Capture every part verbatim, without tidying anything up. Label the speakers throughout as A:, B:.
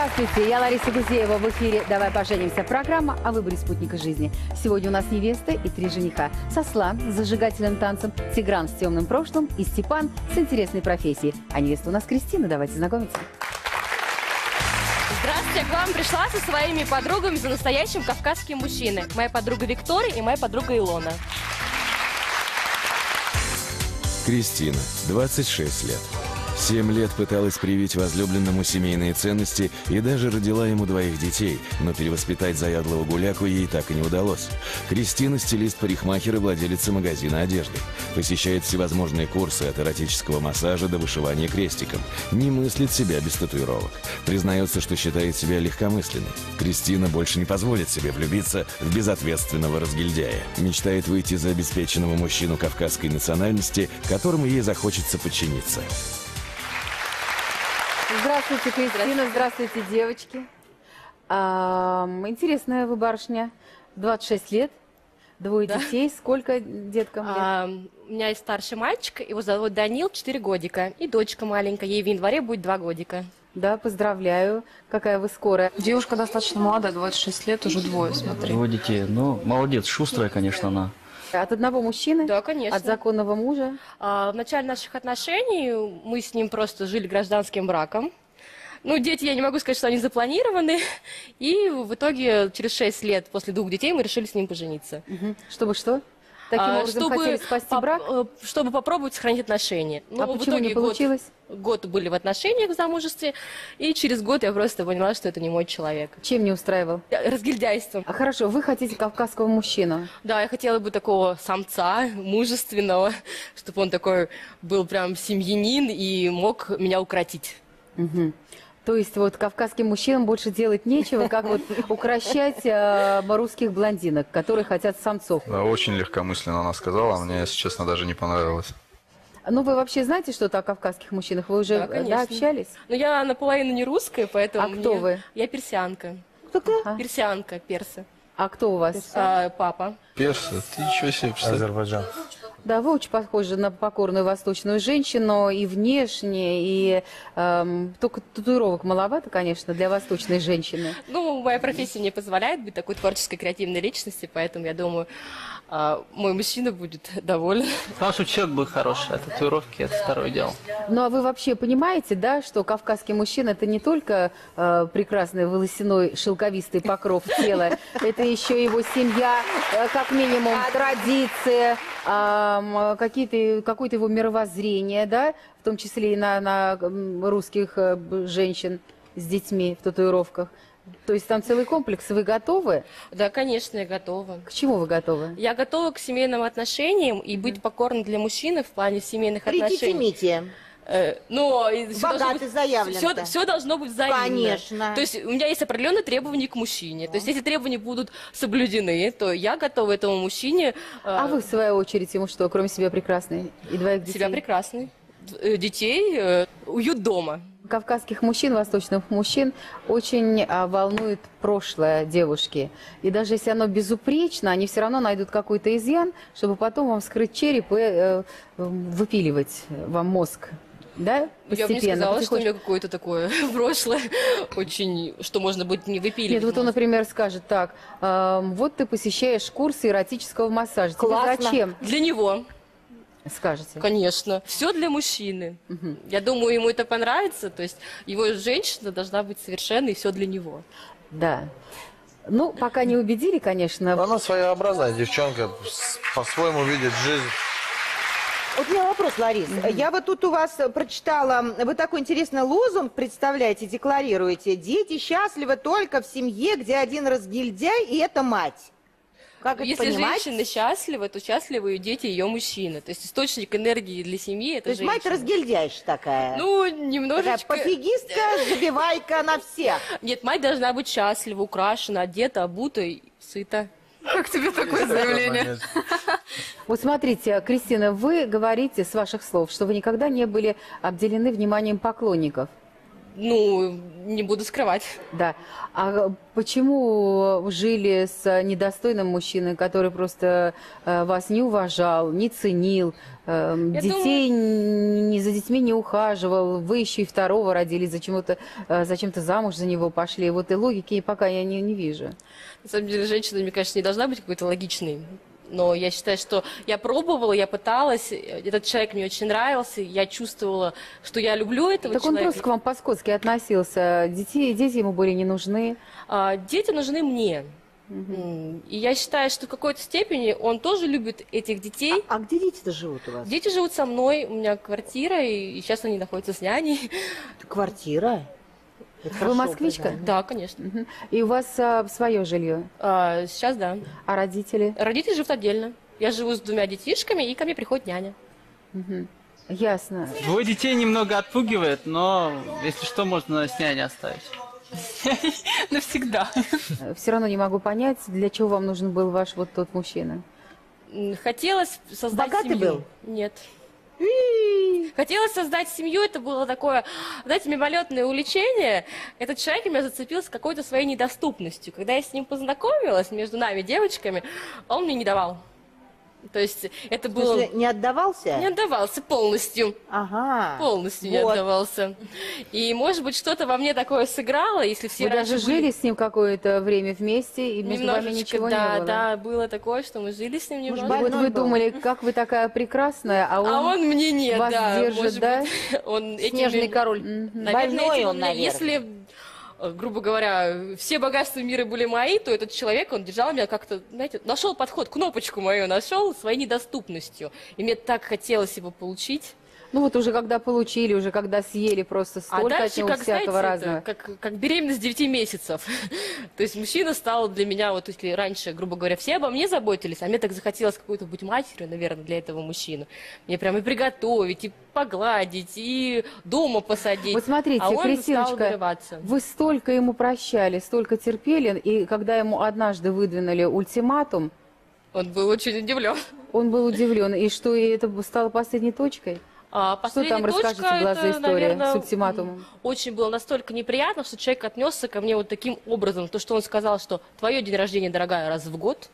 A: Здравствуйте, я Лариса Гузеева, в эфире «Давай поженимся» программа о выборе спутника жизни. Сегодня у нас невеста и три жениха. Сослан с зажигательным танцем, Тигран с темным прошлым и Степан с интересной профессией. А невеста у нас Кристина, давайте знакомиться.
B: Здравствуйте, я к вам пришла со своими подругами за настоящим кавказским мужчиной. Моя подруга Виктория и моя подруга Илона.
C: Кристина, двадцать шесть лет. Семь лет пыталась привить возлюбленному семейные ценности и даже родила ему двоих детей, но перевоспитать заядлого гуляку ей так и не удалось. Кристина – стилист-парикмахер и владелица магазина одежды. Посещает всевозможные курсы от эротического массажа до вышивания крестиком. Не мыслит себя без татуировок. Признается, что считает себя легкомысленной. Кристина больше не позволит себе влюбиться в безответственного разгильдяя. Мечтает выйти за обеспеченного мужчину кавказской национальности, которому ей захочется подчиниться.
A: Здравствуйте, Кристина, здравствуйте, девочки. А, интересная вы барышня, двадцать шесть лет, двое да. детей. Сколько деткам лет?
B: А, у меня есть старший мальчик, его зовут Данил, четыре годика, и дочка маленькая, ей в январе будет два годика.
A: Да, поздравляю. Какая вы скорая.
D: Девушка достаточно молодая, двадцать шесть лет, уже двое, смотри.
E: Двое детей. Ну, молодец, шустрая, конечно, она.
A: От одного мужчины?
B: Да, конечно.
A: От законного мужа?
B: А, в начале наших отношений мы с ним просто жили гражданским браком. Ну, дети, я не могу сказать, что они запланированы. И в итоге через шесть лет после двух детей мы решили с ним пожениться.
A: Угу. Чтобы что? Таким
B: а,
A: образом
B: чтобы
A: хотели спасти брак?
B: Чтобы попробовать сохранить отношения.
A: А
B: ну,
A: почему
B: в итоге
A: не получилось?
B: Год, год были в отношениях в замужестве, и через год я просто поняла, что это не мой человек.
A: Чем не устраивал?
B: Разгильдяйством.
A: А хорошо, вы хотите кавказского мужчину?
B: Да, я хотела бы такого самца, мужественного, чтобы он такой был прям семьянин и мог меня укротить.
A: Угу. То есть вот кавказским мужчинам больше делать нечего, как вот укращать э, русских блондинок, которые хотят самцов.
F: Да, очень легкомысленно она сказала, мне, если честно, даже не понравилось.
A: Ну, вы вообще знаете что-то о кавказских мужчинах? Вы уже
B: да,
A: да, общались?
B: Ну, я наполовину не русская, поэтому...
A: А
B: мне...
A: кто вы?
B: Я персианка.
A: Кто-кто?
B: А? Персианка, перса.
A: А кто у вас?
B: А, папа.
F: Перса? Ты ничего себе представляешь?
G: Азербайджан.
A: Да, вы очень похожи на покорную восточную женщину и внешне, и эм, только татуировок маловато, конечно, для восточной женщины.
B: Ну, моя профессия не позволяет быть такой творческой, креативной личностью, поэтому я думаю, э, мой мужчина будет доволен.
E: Потому что человек будет хороший, а татуировки – это второе дело.
A: Ну, а вы вообще понимаете, да, что кавказский мужчина – это не только э, прекрасный волосяной шелковистый покров тела, это еще его семья, э, как минимум, традиции, э, какие-то, какое-то его мировоззрение, да, в том числе и на, на русских э, женщин с детьми в татуировках. То есть там целый комплекс. Вы готовы?
B: Да, конечно, я готова.
A: К чему вы готовы?
B: Я готова к семейным отношениям и быть покорной для мужчины в плане семейных отношений.
H: Легитимите.
B: Э, но
H: богатый заявлен.
B: Все, все должно быть взаимно.
H: Конечно.
B: То есть у меня есть определенные требования к мужчине. То есть если требования будут соблюдены, то я готова этому мужчине. Э,
A: а вы, в свою очередь, ему что, кроме себя прекрасной и двоих детей?
B: Себя прекрасной. Детей, э, уют дома.
A: Кавказских мужчин, восточных мужчин очень а, волнует прошлое девушки. И даже если оно безупречно, они все равно найдут какой-то изъян, чтобы потом вам скрыть череп и э, выпиливать вам мозг. Да? Постепенно.
B: Я бы не сказала, что у меня какое-то такое прошлое, очень, что можно будет не выпиливать.
A: Нет, вот он, например, скажет так, э, вот ты посещаешь курсы эротического массажа. Тебе зачем?
B: Для него.
A: Скажете?
B: Конечно. Все для мужчины. Угу. Я думаю, ему это понравится. То есть его женщина должна быть совершенной, и все для него.
A: Да. Ну, пока не убедили, конечно.
G: Она своеобразная девчонка, по-своему видит жизнь.
H: Вот у меня вопрос, Ларис. Mm-hmm. Я вот тут у вас прочитала, вы такой интересный лозунг представляете, декларируете. Дети счастливы только в семье, где один разгильдяй, и это мать. Как это
B: Если
H: понимать?
B: женщина счастлива, то счастливы ее дети, ее мужчина. То есть источник энергии для семьи – это
H: То есть
B: женщина.
H: мать разгильдяйша такая?
B: Ну, немножечко.
H: Такая пофигистка, забивайка на всех.
B: Нет, мать должна быть счастлива, украшена, одета, обута, сыта.
D: Как тебе такое заявление?
A: Вот смотрите, Кристина, вы говорите с ваших слов, что вы никогда не были обделены вниманием поклонников.
B: Ну, не буду скрывать.
A: Да. А почему жили с недостойным мужчиной, который просто э, вас не уважал, не ценил, э, детей не за детьми не ухаживал, вы еще и второго родили, зачем-то э, зачем-то замуж за него пошли? Вот и логики пока я не, не вижу.
B: На самом деле, женщина, мне кажется, не должна быть какой-то логичной. Но я считаю, что я пробовала, я пыталась, этот человек мне очень нравился, я чувствовала, что я люблю этого
A: Так
B: человека.
A: он просто к вам по-скотски относился, дети, дети ему были не нужны.
B: А, дети нужны мне. Угу. И я считаю, что в какой-то степени он тоже любит этих детей.
H: А, а где дети-то живут у вас?
B: Дети живут со мной, у меня квартира, и сейчас они находятся с няней.
H: Квартира? Это
A: Вы
H: хорошо,
A: москвичка?
H: да.
B: Да, конечно.
A: Угу. И у вас а, свое жилье?
B: А, сейчас да.
A: А родители?
B: Родители живут отдельно. Я живу с двумя детишками, и ко мне приходит няня.
A: Угу. Ясно.
E: Двое детей немного отпугивает, но если что, можно с няней оставить.
B: Навсегда.
A: Все равно не могу понять, для чего вам нужен был ваш вот тот мужчина.
B: Хотелось создать
H: Богатый
B: семью.
H: был?
B: Нет. Хотелось создать семью, это было такое, знаете, мимолетное увлечение. Этот человек меня зацепил с какой-то своей недоступностью. Когда я с ним познакомилась, между нами, девочками, он мне не давал. То есть это
H: В
B: было...
H: смысле, не отдавался?
B: Не отдавался полностью.
H: Ага.
B: Полностью не
H: Вот.
B: отдавался. И, может быть, что-то во мне такое сыграло, если все
A: Вы даже
B: раньше были-
A: жили с ним какое-то время вместе, и между вами
B: Немножечко,
A: ничего
B: да,
A: не было?
B: да, было такое, что мы жили с ним
H: Может,
B: немного.
A: И вот
H: больной
A: вы
H: был?
A: думали, как вы такая прекрасная, а он,
B: А он мне нет,
A: вас
B: да.
A: держит,
B: может
A: да?
B: быть, он этим
A: Снежный
B: же-
A: король.
B: Наверное,
H: Больной
B: этим
H: он,
B: мне-
H: наверное.
B: Если, э, грубо говоря, все богатства мира были мои, то этот человек, он держал меня как-то, знаете, нашел подход, кнопочку мою нашел своей недоступностью. И мне так хотелось его получить.
A: Ну вот уже когда получили, уже когда съели просто
B: А
A: столько от
B: дальше,
A: него
B: как,
A: всякого
B: знаете,
A: разного.
B: это как, как беременность девяти месяцев. То есть мужчина стал для меня, вот если раньше, грубо говоря, все обо мне заботились, а мне так захотелось какой-то быть матерью, наверное, для этого мужчины. Мне прям и приготовить, и погладить, и дома посадить.
A: Вот смотрите,
B: а он стал
A: Кристиночка,
B: вырываться.
A: вы столько ему прощали, столько терпели, и когда ему однажды выдвинули ультиматум,
B: Он был очень удивлен.
A: он был удивлен, и что и это стало последней точкой?
B: А
A: Что
B: последняя
A: там,
B: точка,
A: расскажите, была за
B: это,
A: история
B: наверное,
A: с ультиматумом?
B: очень было настолько неприятно, что человек отнесся ко мне вот таким образом. То, что он сказал, что твое день рождения, дорогая, раз в год.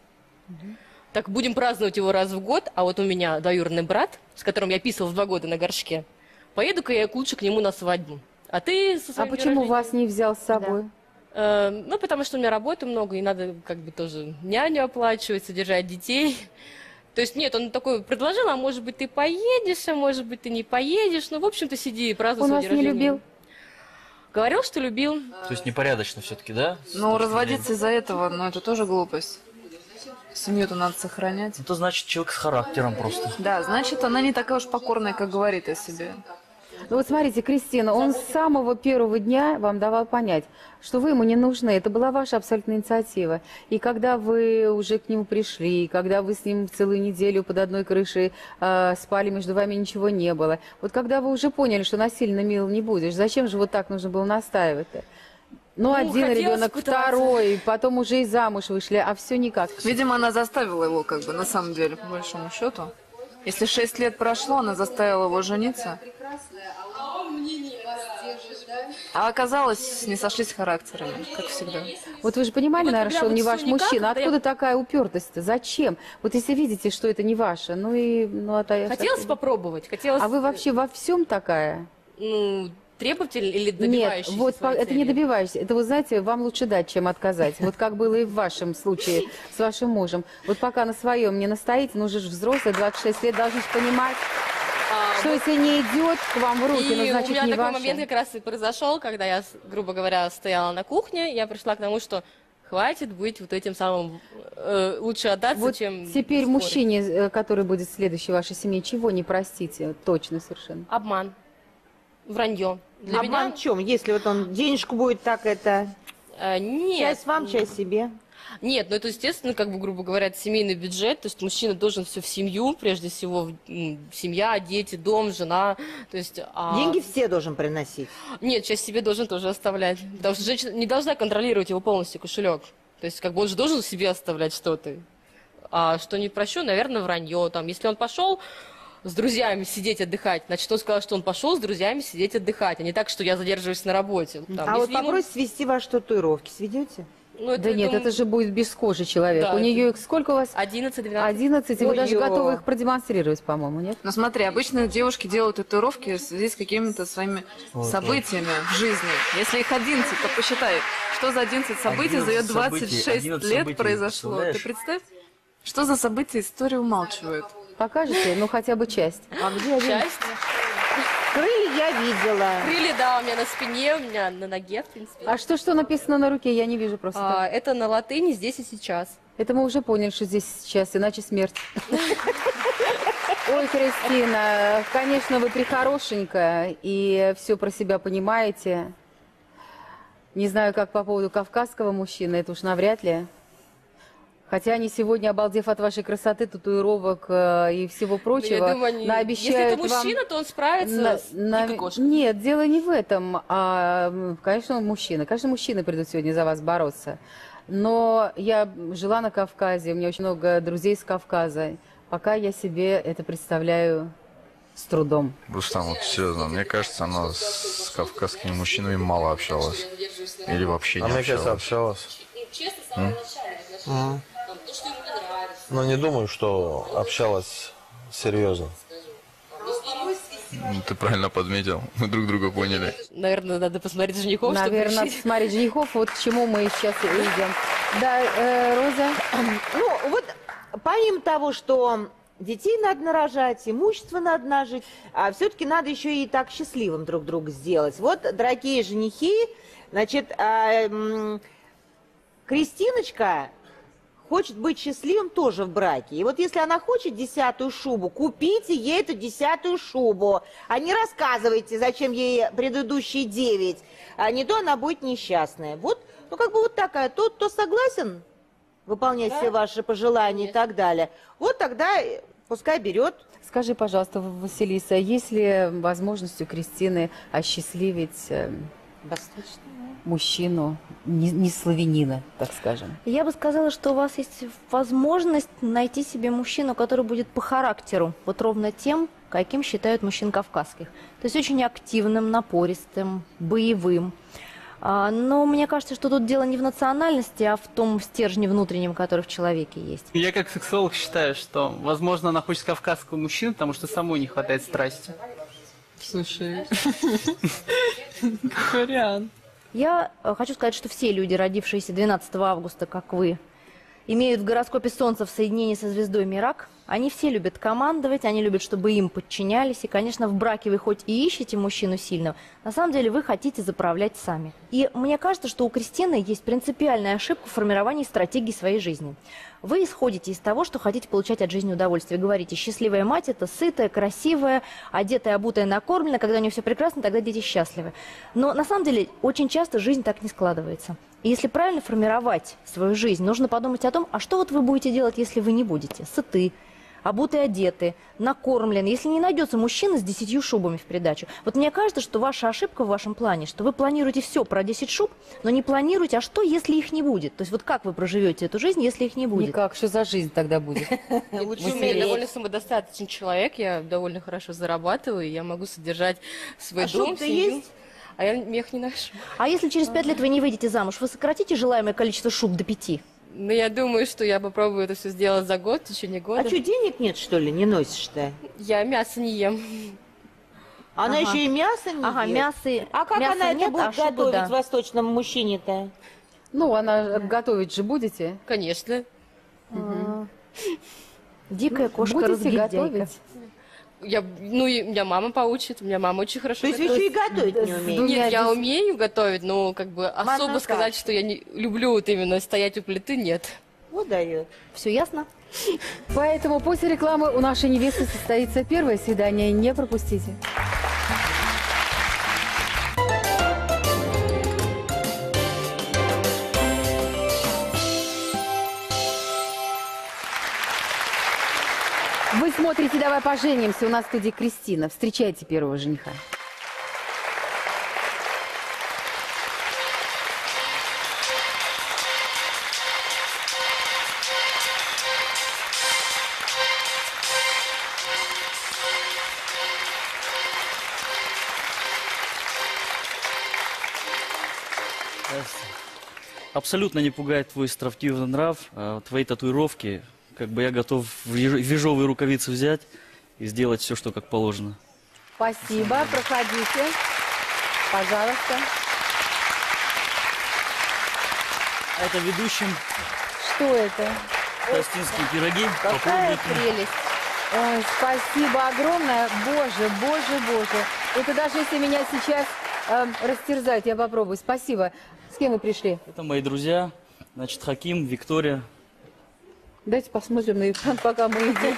B: Так будем праздновать его раз в год. А вот у меня двоюродный брат, с которым я писала в два года на горшке. Поеду-ка я лучше к нему на свадьбу. А ты со
A: А
B: своим днем
A: почему
B: рождения-
A: вас не взял с собой?
B: Э, ну, потому что у меня работы много, и надо как бы тоже няню оплачивать, содержать детей. То есть, нет, он такой предложил, а может быть, ты поедешь, а может быть, ты не поедешь. Ну, в общем-то, сиди и празднуй
A: Он
B: свой
A: вас
B: день
A: не
B: рождения.
A: любил?
B: Говорил, что любил.
E: То есть непорядочно все-таки, да?
D: Но разводиться из-за этого, ну это тоже глупость. Семью-то надо сохранять.
E: Это значит человек с характером просто.
D: Да, значит, она не такая уж покорная, как говорит о себе.
A: Ну вот смотрите, Кристина, он с самого первого дня вам давал понять, что вы ему не нужны. Это была ваша абсолютная инициатива. И когда вы уже к нему пришли, когда вы с ним целую неделю под одной крышей э, спали, между вами ничего не было. Вот когда вы уже поняли, что насильно мил не будешь, зачем же вот так нужно было настаивать-то? Ну,
B: Ну,
A: один
B: хотелось
A: ребенок,
B: пытаться.
A: второй, потом уже и замуж вышли, а все никак.
D: Видимо, она заставила его, как бы, на самом деле, по большому счету. Если шесть лет прошло, она заставила его жениться. А оказалось, не сошлись характерами, как всегда.
A: Вот вы же понимали,
B: Вот
A: наверное,
B: когда
A: что он
B: вот
A: не
B: всё
A: ваш
B: никак,
A: мужчина.
B: когда я-
A: Откуда такая упертость-то? Зачем? Вот если видите, что это не ваше, ну и... Ну, а та-
B: Хотелось попробовать, хотелось...
A: А вы вообще во всем такая?
B: Ну, требовательный или
A: Нет,
B: добивающийся
A: вот по-
B: своей
A: это не
B: цели?
A: добиваешься. Это, вы знаете, вам лучше дать, чем отказать. Вот как было и в вашем случае с вашим мужем. Вот пока на своем не настоите, ну уже ж взрослый, двадцать шесть лет, должны же понимать,
B: А,
A: что если не идет к вам в руки,
B: И
A: ну
B: у
A: значит
B: меня
A: не
B: такой
A: ваше.
B: момент как раз и произошел, когда я, с- грубо говоря, стояла на кухне, я пришла к тому, что хватит быть вот этим самым, э, лучше отдаться,
A: Вот
B: чем
A: теперь
B: спорить.
A: мужчине, э, который будет следующей вашей семье, чего не простите? Точно совершенно.
B: Обман, вранье. Для
H: Обман
B: меня
H: в чем? Если вот он денежку будет так это...
B: э, нет.
H: Часть вам, часть себе.
B: Нет, ну это, естественно, как бы, грубо говоря, это семейный бюджет, то есть мужчина должен все в семью, прежде всего, м, семья, дети, дом, жена, то есть... а-
H: Деньги все должен приносить.
B: Нет, часть себе должен тоже оставлять, потому что женщина не должна контролировать его полностью кошелек, то есть как бы он же должен себе оставлять что-то, а что не прощу, наверное, вранье, там, если он пошел с друзьями сидеть отдыхать, значит, он сказал, что он пошел с друзьями сидеть отдыхать, а не так, что я задерживаюсь на работе. Там,
H: А вот
B: если ему-
H: попросите свести ваши татуировки, сведете?
B: Ну, это,
A: Да
B: я
A: нет,
B: думаю,
A: это же будет без кожи человек.
B: Да,
A: У
B: это-
A: нее их сколько у вас?
B: одиннадцать-двенадцать.
A: одиннадцать, и вы даже
H: Ой-ё.
A: готовы их продемонстрировать, по-моему, нет?
D: Ну смотри, обычно девушки делают татуировки в связи с какими-то своими событиями в жизни. Если их одиннадцать, то посчитай, что за одиннадцать событий за ее
I: одиннадцать
D: двадцать
I: событий,
D: шесть
I: одиннадцать
D: лет
I: событий,
D: произошло. Ты
I: представляешь?
D: представь, что за события история умалчивает.
A: Покажете? Ну, хотя бы часть.
H: А где один?
B: Часть.
H: Крылья я видела.
B: Крылья, да, у меня на спине, у меня на ноге, в принципе.
A: А что, что написано на руке? Я не вижу просто.
B: А, это на латыни «здесь и сейчас».
A: Это мы уже поняли, что здесь сейчас, иначе смерть. Ой, Кристина, конечно, вы прихорошенькая и все про себя понимаете. Не знаю, как по поводу кавказского мужчины, это уж навряд ли. Хотя они сегодня, обалдев от вашей красоты, татуировок э, и всего прочего,
B: Ну, я думаю, они-
A: наобещают
B: если это
A: вам-
B: мужчина, то он справится
A: На-
B: с
A: на-
B: дикой кошкой.
A: Нет, дело не в этом. А, м, конечно, мужчина. Конечно, мужчины придут сегодня за вас бороться. Но я жила на Кавказе, у меня очень много друзей с Кавказа. Пока я себе это представляю с трудом.
F: Рустам, вот серьезно, мне кажется, она с кавказскими мужчинами мало общалась. Или вообще
G: А
F: не
G: мне кажется,
F: общалась.
G: общалась. М. Но не думаю, что общалась серьезно.
F: Ну, ты правильно подметил. Мы друг друга поняли.
B: Наверное, надо посмотреть женихов, чтобы
A: Наверное, надо
B: решить.
A: посмотреть женихов, вот к чему мы сейчас идем. Да, э, Роза?
H: Ну, вот помимо того, что детей надо нарожать, имущество надо нажить, а все-таки надо еще и так счастливым друг друга сделать. Вот, дорогие женихи, значит, а, м, Кристиночка хочет быть счастливым тоже в браке. И вот если она хочет десятую шубу, купите ей эту десятую шубу, а не рассказывайте, зачем ей предыдущие девять, а не то она будет несчастная. Вот, ну как бы вот такая. Тот, кто согласен выполнять все ваши пожелания и так далее, вот тогда э, пускай берет.
A: Скажи, пожалуйста, Василиса, есть ли возможность у Кристины осчастливить э, мужчину, не, не славянина, так скажем?
J: Я бы сказала, что у вас есть возможность найти себе мужчину, который будет по характеру, вот ровно тем, каким считают мужчин кавказских. То есть очень активным, напористым, боевым. А, Но мне кажется, что тут дело не в национальности, а в том стержне внутреннем, который в человеке есть.
E: Я как сексолог считаю, что, возможно, она хочет кавказского мужчину, потому что самой не хватает страсти.
D: Слушай,
E: Как вариант.
J: Я э, хочу сказать, что все люди, родившиеся двенадцатого августа, как вы, имеют в гороскопе Солнца в соединении со звездой Мирак. Они все любят командовать, они любят, чтобы им подчинялись. И, конечно, в браке вы хоть и ищете мужчину сильного, на самом деле вы хотите заправлять сами. И мне кажется, что у Кристины есть принципиальная ошибка в формировании стратегии своей жизни. Вы исходите из того, что хотите получать от жизни удовольствие. Говорите, счастливая мать – это сытая, красивая, одетая, обутая, накормленная. Когда у нее все прекрасно, тогда дети счастливы. Но на самом деле очень часто жизнь так не складывается. И если правильно формировать свою жизнь, нужно подумать о том, а что вот вы будете делать, если вы не будете сыты, обутые, одеты, накормлены, если не найдется мужчина с десятью шубами в придачу. Вот мне кажется, что ваша ошибка в вашем плане, что вы планируете все про десять шуб, но не планируете, а что, если их не будет? То есть вот как вы проживете эту жизнь, если их не будет?
A: Никак, что за жизнь тогда будет?
B: Лучше я довольно самодостаточный человек, я довольно хорошо зарабатываю, и я могу содержать свой
H: А
B: дом,
H: шуб-то
B: семью.
H: есть?
B: А я мех не ношу.
J: А если через пять лет вы не выйдете замуж, вы сократите желаемое количество шуб до пяти?
B: Но я думаю, что я попробую это все сделать за год, в течение года.
H: А что, денег нет, что ли, не носишь-то?
B: Я мясо не ем.
H: Она
J: Ага.
H: еще и мясо не
J: Ага,
H: ест.
J: мясо.
H: А как
J: мяса
H: она
J: нет,
H: это будет
J: а шубу
H: готовить
J: да.
H: восточному мужчине-то?
A: Ну, она готовить же будете?
B: Конечно.
J: Дикая кошка
A: Будете
J: разгильдяйка.
A: готовить?
B: Я, ну, и меня мама поучит, у меня мама очень хорошо
H: То есть вы
B: готовит.
H: еще и готовить не
A: с
H: умеете?
A: двумя
B: Нет, я
A: дес-
B: умею готовить, но как бы особо
H: Манна
B: сказать,
H: каша.
B: что я не люблю вот именно стоять у плиты, нет.
H: Вот дает.
J: Все ясно?
A: Поэтому после рекламы у нашей невесты состоится первое свидание. Не пропустите. Вы смотрите «Давай поженимся». У нас в студии Кристина. Встречайте первого жениха.
I: абсолютно не пугает твой строптивый нрав, а твои татуировки. Как бы я готов в еж- в ежовые рукавицы взять и сделать все, что как положено.
A: Спасибо. Проходите. Пожалуйста.
I: А это ведущим
A: Что это?
I: Толстинские пироги.
A: Какая
I: Попробуйте.
A: прелесть. Ой, спасибо огромное. Боже, боже, боже. Это даже если меня сейчас э, растерзать, я попробую. Спасибо. С кем вы пришли?
I: Это мои друзья. Значит, Хаким, Виктория.
A: Давайте посмотрим на экран, пока мы идем.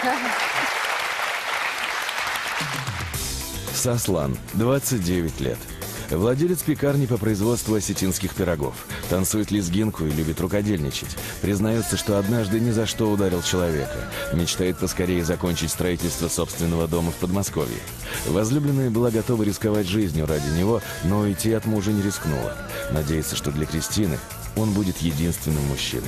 C: Сослан, двадцать девять лет. Владелец пекарни по производству осетинских пирогов. Танцует лезгинку и любит рукодельничать. Признается, что однажды ни за что ударил человека. Мечтает поскорее закончить строительство собственного дома в Подмосковье. Возлюбленная была готова рисковать жизнью ради него, но уйти от мужа не рискнула. Надеется, что для Кристины он будет единственным мужчиной.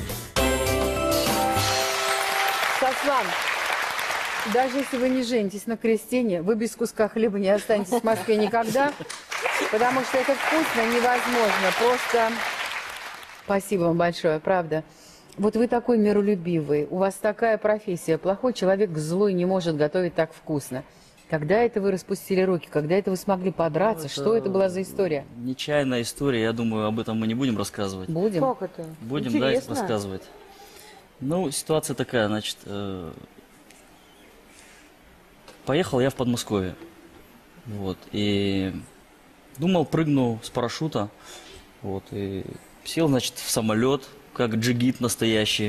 A: Сослан, даже если вы не женитесь на Кристине, вы без куска хлеба не останетесь в Москве никогда, потому что это вкусно невозможно. Просто спасибо вам большое, правда. Вот вы такой миролюбивый, у вас такая профессия. Плохой человек злой не может готовить так вкусно. Когда это вы распустили руки? Когда это вы смогли подраться?
I: Ну, это
A: Что это была за история?
I: Нечаянная история, я думаю, об этом мы не будем рассказывать.
A: Будем?
H: Как это?
I: Будем,
H: Интересно.
I: да, рассказывать. Ну, ситуация такая, значит, э, поехал я в Подмосковье, вот, и думал, прыгну с парашюта, вот, и сел, значит, в самолет, как джигит настоящий.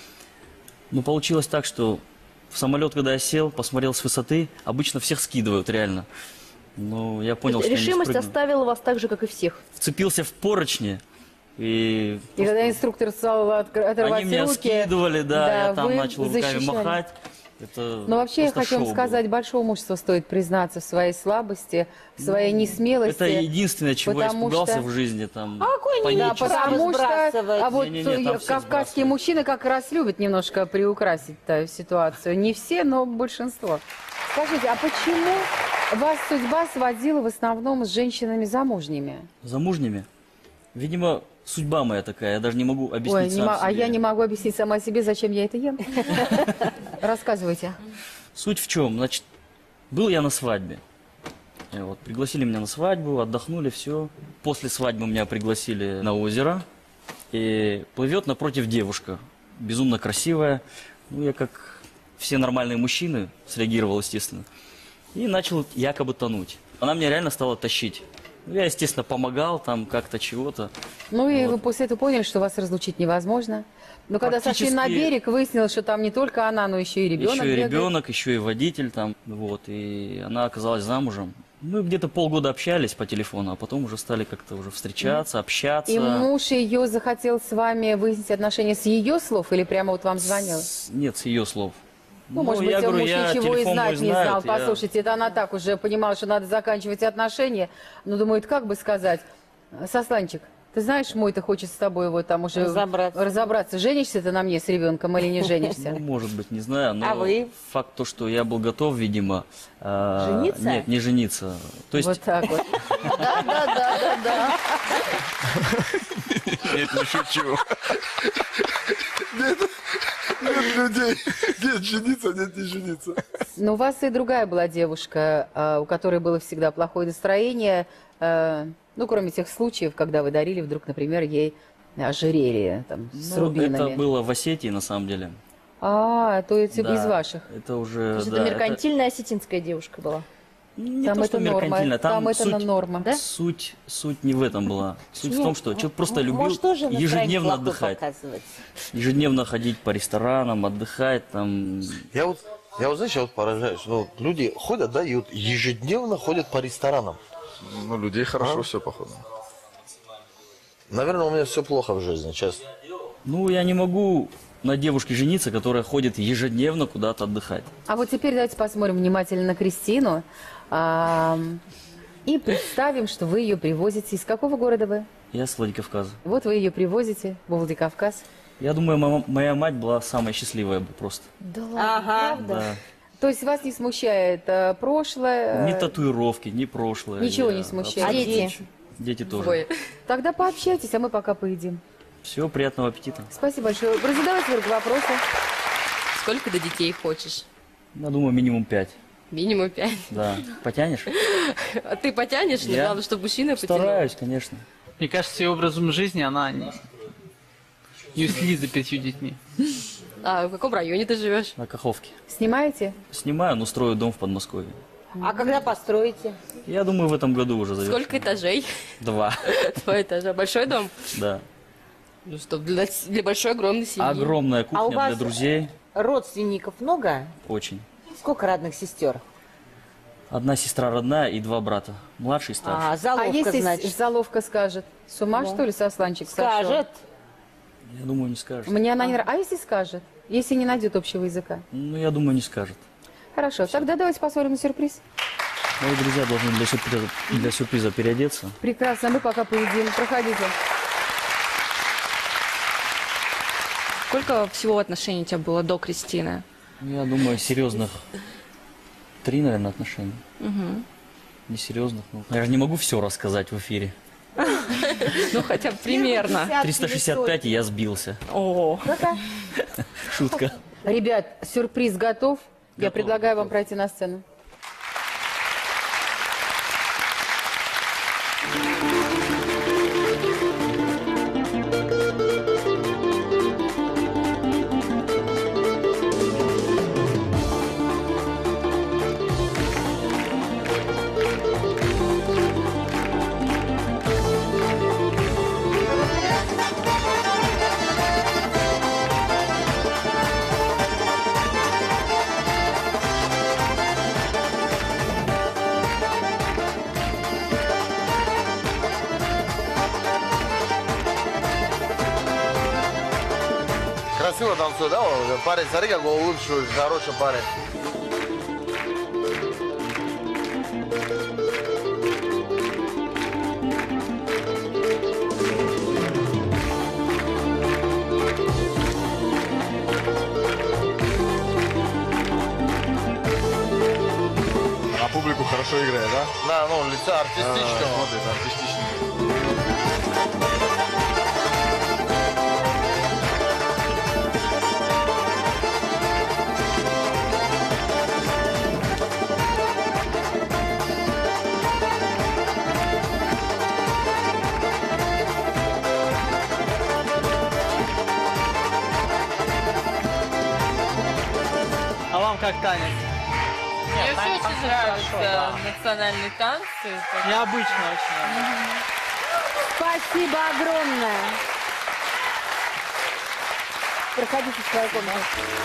I: Но получилось так, что в самолет, когда я сел, посмотрел с высоты, обычно всех скидывают, реально. Но я понял, что я не
J: Решимость
I: спрыгну.
J: оставила вас так же, как и всех.
I: Вцепился в поручни. И,
A: И когда инструктор стал отк- отрывать
I: они меня
A: руки,
I: скидывали, да, я там
A: вы
I: начал руками
A: защищали.
I: махать. Это
A: Но вообще я
I: просто
A: хочу вам
I: шоу
A: сказать, большого мужества стоит признаться в своей слабости, в своей
I: было.
A: несмелости.
I: Это единственное, чего я
A: потому
I: испугался
A: что-
I: в жизни. Там,
H: А какой не
A: Да,
H: надо
I: панически.
A: потому что,
H: сбрасывать.
A: а вот
I: Не-не-не, там
A: э,
I: все
A: кавказские
I: сбрасывают.
A: мужчины как раз любят немножко приукрасить э, ситуацию. Не все, но большинство. Скажите, а почему вас судьба сводила в основном с женщинами замужними?
I: Замужними. Видимо, судьба моя такая, я даже не могу объяснить
A: Ой, не
I: сам
A: мо- а
I: себе.
A: я не могу объяснить сама себе, зачем я это ем. Рассказывайте.
I: Суть в чем? Значит, был я на свадьбе. И вот, пригласили меня на свадьбу, отдохнули, все. После свадьбы меня пригласили на озеро. И плывет напротив девушка, безумно красивая. Ну, я как все нормальные мужчины среагировал, естественно. И начал якобы тонуть. Она меня реально стала тащить. Ну, я, естественно, помогал там как-то чего-то.
A: Ну и
I: Вот.
A: вы после этого поняли, что вас разлучить невозможно. Но когда сошли на
I: Практически-
A: берег, выяснилось, что там не только она, но еще и ребенок
I: Еще и
A: бегает.
I: ребенок, еще и водитель там, вот, и она оказалась замужем. Мы где-то полгода общались по телефону, а потом уже стали как-то уже встречаться, общаться.
A: И муж ее захотел с вами выяснить отношения с ее слов или прямо вот вам звонил?
I: С- Нет, с ее слов.
A: Ну, может быть,
I: я говорю,
A: муж
I: я
A: ничего и
I: телефон
A: знать
I: мой
A: не
I: знает,
A: знал.
I: я-
A: Послушайте, это она так уже понимала, что надо заканчивать отношения. Ну, думает, как бы сказать, Сосланчик, ты знаешь, мой-то хочет с тобой вот там уже
H: Разобраться.
A: разобраться. Женишься ты на мне с ребенком или не женишься?
I: Ну, может быть, не знаю, но
H: А вы?
I: факт то, что я был готов, видимо... э,
H: Жениться?
I: Нет, не жениться. То есть...
A: Вот так вот.
J: Да-да-да-да-да.
F: Нет, не шучу. Нет людей. Нет жениться, нет не жениться.
A: Но у вас и другая была девушка, а, у которой было всегда плохое настроение. а, Ну, кроме тех случаев, когда вы дарили вдруг, например, ей ожерелье там, с
I: Ну,
A: рубинами.
I: это было в Осетии, на самом деле.
A: А, то есть
I: Да,
A: из ваших.
I: Это уже...
J: То есть
I: да,
J: это меркантильная осетинская девушка была.
I: Не
A: Там
I: то,
A: это
I: что
A: норма.
I: меркантильно,
A: Там,
I: там,
A: это
I: суть,
A: на норма.
J: Да?
I: суть, суть не в этом была. Суть в
H: Нет,
I: том, что человек просто
H: м-
I: любил
H: может, тоже настроение
I: ежедневно
H: плохое
I: отдыхать.
H: показывать.
I: Ежедневно ходить по ресторанам, отдыхать там.
G: Я вот, я вот, знаешь, я вот поражаюсь. Ну, люди ходят, да, и вот ежедневно ходят по ресторанам.
F: Ну, людей хорошо все, походу.
G: Наверное, у меня все плохо в жизни, честно.
I: Ну, я не могу на девушке жениться, которая ходит ежедневно куда-то отдыхать.
A: А вот теперь давайте посмотрим внимательно на Кристину. а, и представим, что вы ее привозите. Из какого города вы?
I: Я с Владикавказа.
A: Вот вы ее привозите в Владикавказ.
I: Я думаю, моя, моя мать была самая счастливая бы просто.
J: Да ладно,
H: Ага.
J: правда?
I: Да.
A: То есть вас не смущает э, прошлое?
I: Ни татуировки, ни прошлое.
A: Ничего
I: Я
A: не смущает.
J: А дети?
I: абсолютно- Дети тоже.
A: Тогда пообщайтесь, а мы пока поедим.
I: Всего приятного аппетита.
A: Спасибо большое. Задавайте только вопросы.
B: Сколько до детей хочешь?
I: Я думаю, минимум пять.
B: Минимум пять.
I: Да. Потянешь?
B: А ты потянешь? Но
I: Я
B: главное, чтобы мужчина потянул.
I: Стараюсь, конечно.
E: Мне кажется, ее образом жизни, она не, не уследит за пятью детьми.
B: А в каком районе ты живешь?
I: На Каховке.
A: Снимаете?
I: Снимаю, но строю дом в Подмосковье.
H: А когда построите?
I: Я думаю, в этом году уже завершу.
B: Сколько этажей?
I: Два.
B: Два этажа. Большой дом?
I: Да.
B: Ну что, для, для большой огромной семьи.
I: Огромная
H: А у
I: кухня
H: вас
I: для друзей.
H: родственников много?
I: Очень.
H: Сколько родных сестер?
I: Одна сестра родная и два брата. Младший и старший.
H: А, заловка,
A: а если
H: значит.
A: заловка скажет? С ума,
H: Ну.
A: что ли, Сосланчик сошел?
H: Скажет.
I: Я думаю, не скажет.
A: Мне она не нравится. А если скажет? Если не найдет общего языка?
I: Ну, я думаю, не скажет.
A: Хорошо, тогда давайте посмотрим на сюрприз.
I: Мои друзья должны для сюрприза, для сюрприза переодеться.
A: Прекрасно, мы пока поедим. Проходите.
K: Сколько всего отношений у тебя было до Кристины?
I: Ну, я думаю, серьезных три, наверное, отношения.
K: Угу.
I: Несерьезных. Ну, я же не могу все рассказать в эфире.
K: Ну, хотя бы примерно.
I: триста шестьдесят пять, и я сбился.
K: О,
I: Шутка.
A: Ребят, сюрприз готов. Я
I: Готов,
A: предлагаю вам
I: готов.
A: пройти на сцену.
G: Красиво танцует, да? Он, парень, смотри, как он улыбчивый, хороший парень.
F: А публику хорошо играет, да?
G: Да, ну, лицо артистичное.
F: А, смотрит, артистично.
E: А вам как танец?
D: Мне все очень нравятся национальные танцы.
E: Необычно очень.
A: Спасибо огромное. Проходите в свою комнату.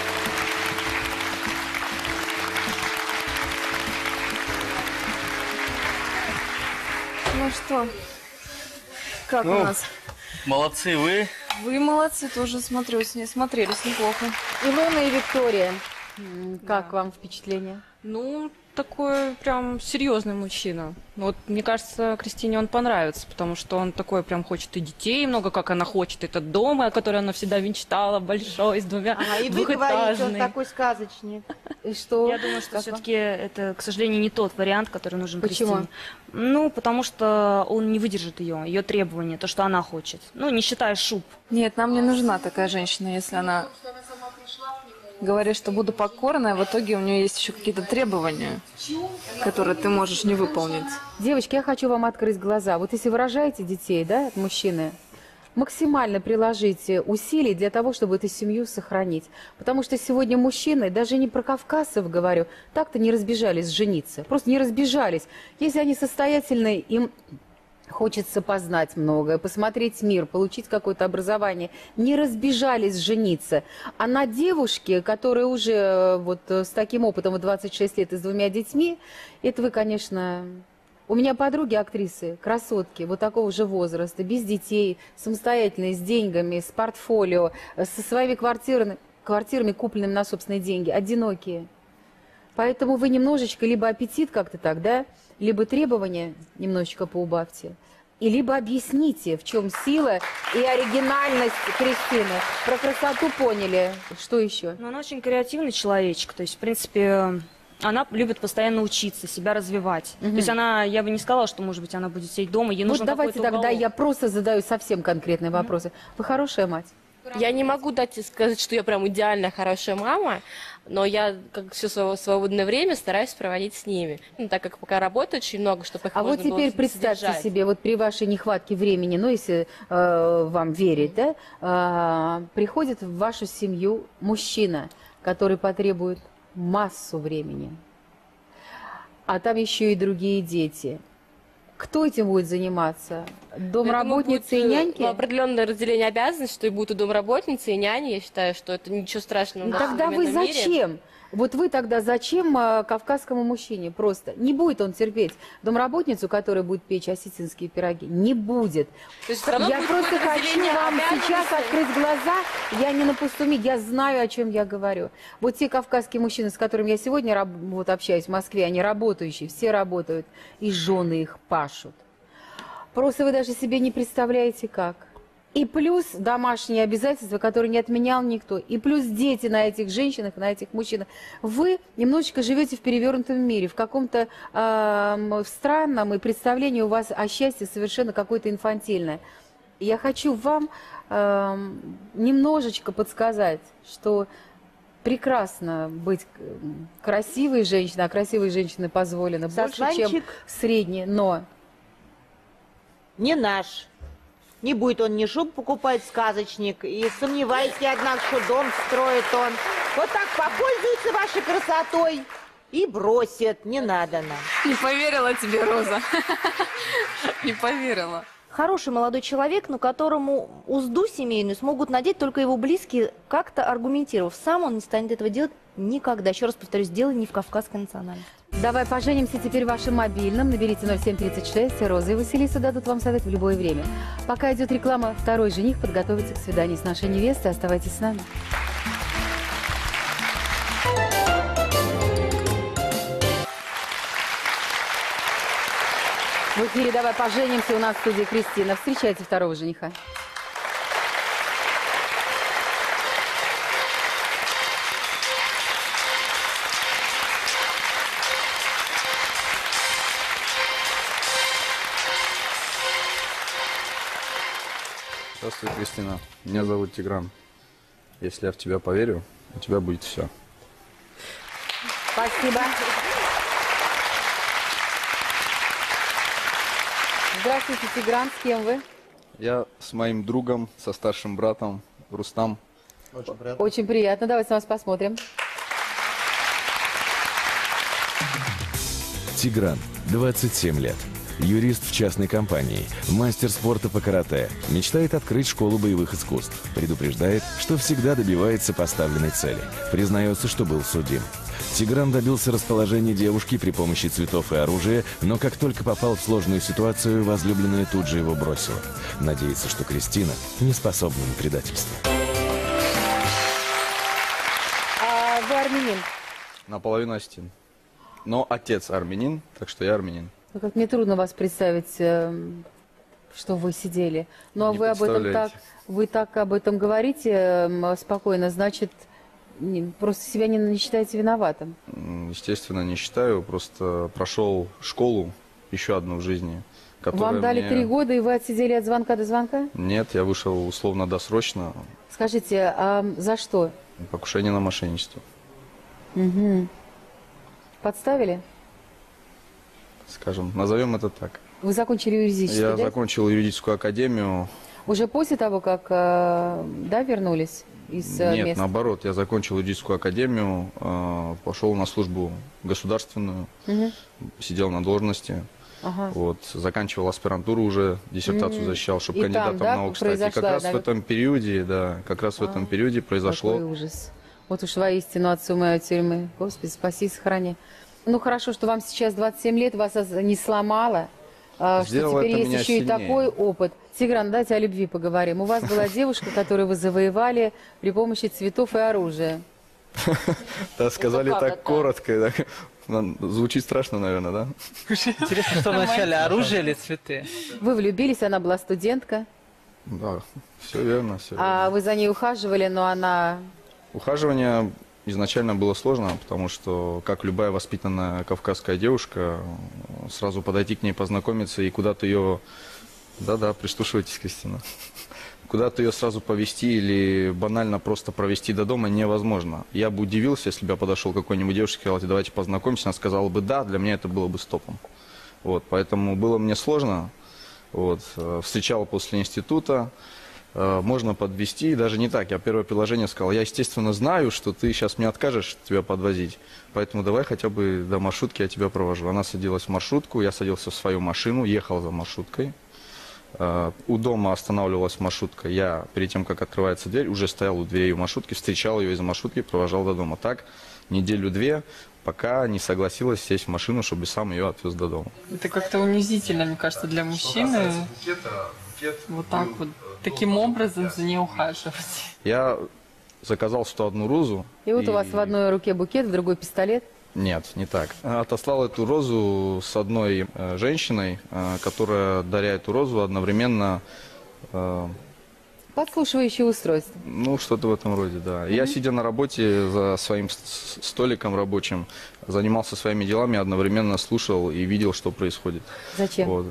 D: Ну что, как
I: Ну.
D: у нас?
I: Молодцы вы.
D: Вы молодцы, тоже смотрю, с ней смотрелись неплохо.
A: Илона и Виктория, м, как вам впечатление?
K: ну, такой прям серьезный мужчина. Вот, мне кажется, Кристине он понравится, потому что он такой прям хочет и детей много, как она хочет, этот дом, о котором она всегда мечтала, большой, с двумя
H: А, и вы говорите, он
K: двухэтажный.
H: такой сказочник.
A: И что?
K: Я думаю, что
A: Как
K: все-таки это, к сожалению, не тот вариант, который нужен
A: Почему?
K: Кристине. Ну, потому что он не выдержит ее, ее требования, то, что она хочет. Ну, не считая шуб.
D: Нет, нам не нужна такая женщина, если она говорит, что буду покорной, а в итоге у нее есть еще какие-то требования, которые ты можешь не выполнить.
A: Девочки, я хочу вам открыть глаза. Вот если вы рожаете детей, да, мужчины, максимально приложите усилий для того, чтобы эту семью сохранить. Потому что сегодня мужчины, даже не про кавказцев говорю, так-то не разбежались жениться. Просто не разбежались. Если они состоятельные, им хочется познать многое, посмотреть мир, получить какое-то образование. Не разбежались жениться. А на девушке, которая уже э, вот э, с таким опытом в двадцать шесть лет и с двумя детьми, это вы, конечно... У меня подруги актрисы, красотки, вот такого же возраста, без детей, самостоятельные, с деньгами, с портфолио, э, со своими квартирами, квартирами, купленными на собственные деньги, одинокие. Поэтому вы немножечко либо аппетит как-то так, да, либо требования немножечко поубавьте, и либо объясните, в чем сила и оригинальность Кристины. Про красоту поняли. Что еще?
K: Но он очень креативный человечек, то есть, в принципе, она любит постоянно учиться, себя развивать.
A: Мгм.
K: То есть она, я бы не сказала, что, может быть, она будет сидеть дома, ей
A: Вот
K: нужно
A: давайте
K: какой-то
A: тогда
K: уголок.
A: я просто задаю совсем конкретные вопросы. Вы хорошая мать?
B: Я не могу дать сказать, что я прям идеальная хорошая мама, но я как все свое свободное время стараюсь проводить с ними. Ну, так как пока работаю очень много, чтобы их
A: А вот
B: можно было
A: теперь представьте
B: содержать.
A: себе, вот при вашей нехватке времени, ну, если э, вам верить, да, э, приходит в вашу семью мужчина, который потребует массу времени, а там еще и другие дети. Кто этим будет заниматься? Домработницы и
B: Поэтому будет, э,
A: няньки?
B: ну, определенное разделение обязанностей, что и будут и домработницы, и няни. Я считаю, что это ничего страшного.
A: Ну,
B: в
A: тогда вы
B: современном мире.
A: зачем? Вот вы тогда зачем э, кавказскому мужчине просто? Не будет он терпеть домработницу, которая будет печь осетинские пироги. Не будет.
B: То есть всё равно
A: Я
B: будет
A: просто
B: какое-то
A: хочу
B: разделение
A: вам сейчас
B: обязанностей.
A: открыть глаза. Я не на пустом месте, я знаю, о чем я говорю. Вот те кавказские мужчины, с которыми я сегодня раб- вот, общаюсь в Москве, они работающие, все работают, и жены их пашут. Просто вы даже себе не представляете, как. И плюс домашние обязательства, которые не отменял никто. И плюс дети на этих женщинах, на этих мужчинах. Вы немножечко живете в перевернутом мире, в каком-то э, странном, и представление у вас о счастье совершенно какое-то инфантильное. Я хочу вам э, немножечко подсказать, что прекрасно быть красивой женщиной, а красивой женщине позволено больше, чем
H: Сосланчик.
A: средней, но...
H: Не наш. Не будет он ни шуб покупать, сказочник. И сомневаюсь я, однако, что дом строит он. Вот так попользуется вашей красотой и бросит. Не надо нам.
D: Не поверила тебе, Роза. Не поверила.
J: Хороший молодой человек, но которому узду семейную смогут надеть только его близкие, как-то аргументировав. Сам он не станет этого делать никогда. Еще раз повторюсь, дело не в кавказской национальности.
A: Давай поженимся теперь вашим мобильным. Наберите ноль семь тридцать шесть. Роза и Василиса дадут вам совет в любое время. Пока идет реклама, второй жених подготовится к свиданию с нашей невестой. Оставайтесь с нами. В эфире «Давай поженимся». У нас в студии Кристина. Встречайте второго жениха.
F: Здравствуй, Кристина. Меня зовут Тигран. Если я в тебя поверю, у тебя будет все.
A: Спасибо. Здравствуйте, Тигран. С кем вы?
F: Я с моим другом, со старшим братом Рустам.
G: Очень приятно.
A: Очень приятно. Давайте на вас посмотрим.
C: Тигран, двадцать семь лет. Юрист в частной компании, мастер спорта по карате, мечтает открыть школу боевых искусств. Предупреждает, что всегда добивается поставленной цели. Признается, что был судим. Тигран добился расположения девушки при помощи цветов и оружия, но как только попал в сложную ситуацию, возлюбленная тут же его бросила. Надеется, что Кристина не способна на предательство.
A: А вы армянин?
F: Наполовину осетин. Но отец армянин, так что я армянин.
A: Ну, как мне трудно вас представить, э, что вы сидели. Но
F: Не
A: вы об этом так,
F: представляете.
A: вы так об этом говорите э, спокойно, значит, не- просто себя не, не считаете виноватым.
F: М, Естественно, не считаю, просто прошел школу, еще одну в жизни. которая
A: Вам дали
F: мне-
A: три года, и вы отсидели от звонка до звонка?
F: Нет, я вышел условно-досрочно.
A: Скажите, а за что?
F: Покушение на мошенничество.
A: Угу. Подставили?
F: Скажем, назовем это так.
A: Вы закончили юридический,
F: Я
A: да?
F: закончил юридическую академию.
A: Уже после того, как, э, да, вернулись из э,
F: Нет,
A: мест?
F: наоборот, я закончил юридическую академию, э, пошел на службу государственную,
A: Мгм.
F: сидел на должности.
A: Ага.
F: Вот, заканчивал аспирантуру уже, диссертацию
A: Мгм.
F: защищал, чтобы
A: И там,
F: кандидатом
A: да,
F: наук стать. И как
A: произошла,
F: раз
A: да,
F: в этом периоде, да, как раз в этом периоде произошло.
A: Какой ужас. Вот уж воистину отцу моей тюрьмы. Господи, спаси и сохрани. Ну, хорошо, что вам сейчас двадцать семь лет, вас это не сломало, а, что
F: Сделало
A: теперь
F: это
A: есть
F: меня
A: еще и
F: сильнее.
A: такой опыт. Тигран, давайте о любви поговорим. У вас была девушка, которую вы завоевали при помощи цветов и оружия.
F: Да, сказали
A: как
F: так
A: это?
F: коротко, так, ну, звучит страшно, наверное, да?
E: Интересно, что вначале оружие или цветы?
A: Вы влюбились, она была студентка,
F: Да, все верно, все
A: а вы за ней ухаживали, но она...
F: Ухаживание изначально было сложно, потому что, как любая воспитанная кавказская девушка, сразу подойти к ней, познакомиться и куда-то ее... Да-да, прислушивайтесь, Кристина. Куда-то ее сразу повезти или банально просто провести до дома невозможно. Я бы удивился, если бы я подошел к какой-нибудь девушке и сказал, давайте познакомимся, она сказала бы да, для меня это было бы стопом. Вот, поэтому было мне сложно. Вот, встречал после института. Можно подвезти, даже не так, я первое приложение сказал, я, естественно, знаю, что ты сейчас мне откажешь тебя подвозить, поэтому давай хотя бы до маршрутки я тебя провожу. Она садилась в маршрутку, я садился в свою машину, ехал за маршруткой. У дома останавливалась маршрутка, я перед тем, как открывается дверь, уже стоял у дверей маршрутки, встречал ее из маршрутки, провожал до дома. Так, неделю-две, пока не согласилась сесть в машину, чтобы сам ее отвез до дома.
K: Это как-то унизительно, мне кажется, для мужчины. Вот так вот, таким образом за ней ухаживать.
F: Я заказал сто одну розу.
A: И вот и... у вас в одной руке букет, в другой пистолет.
F: Нет, не так. Отослал эту розу с одной э, женщиной, э, которая, даря эту розу, одновременно... Э,
A: Подслушивающее устройство.
F: Ну, что-то в этом роде, да. Mm-hmm. Я, сидя на работе за своим столиком рабочим, занимался своими делами, одновременно слушал и видел, что происходит.
A: Зачем?
F: Вот.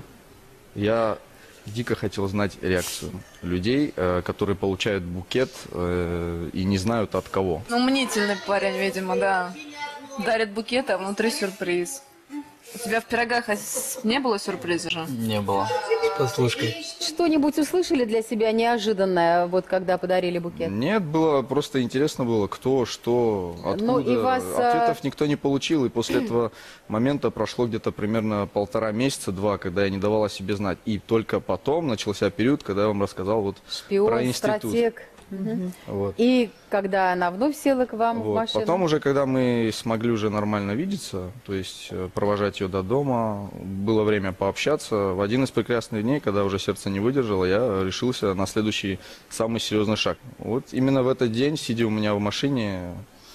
F: Я дико хотел знать реакцию людей, э, которые получают букет э, и не знают от кого.
D: Ну, мнительный парень, видимо, да. Дарит букет, а внутри сюрприз. У тебя в пирогах не было сюрприза же?
L: Не было. С подслушкой.
A: Что-нибудь услышали для себя неожиданное, вот когда подарили букет?
F: Нет, было просто интересно было, кто, что, откуда.
A: Ну, и вас,
F: Ответов никто не получил, и после этого момента прошло где-то примерно полтора месяца, два, когда я не давал о себе знать. И только потом начался период, когда я вам рассказал вот
A: Шпион,
F: про институт.
A: стратег.
F: Угу. Вот.
A: И когда она вновь села к вам
F: вот.
A: в машину?
F: Потом уже, когда мы смогли уже нормально видеться, то есть провожать ее до дома, было время пообщаться. В один из прекрасных дней, когда уже сердце не выдержало, я решился на следующий самый серьезный шаг. Вот именно в этот день, сидя у меня в машине,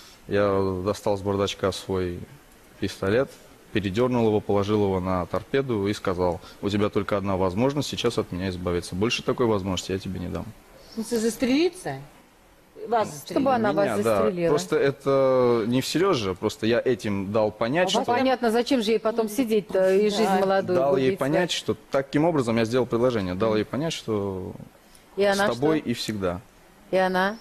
F: я достал с бардачка свой пистолет, передернул его, положил его на торпеду и сказал: у тебя только одна возможность сейчас от меня избавиться. Больше такой возможности я тебе не дам.
H: Ну, застрелиться? Вас застрелить.
A: Чтобы она
F: Меня,
A: вас
F: да.
A: застрелила.
F: Просто это не всерьез же, просто я этим дал понять,
A: А
F: что...
A: понятно, зачем же ей потом сидеть-то и жизнь молодую
F: Дал ей
A: губить?
F: понять, что таким образом я сделал предложение. Дал ей понять, что
A: И она
F: с тобой
A: что?
F: и всегда.
A: И она?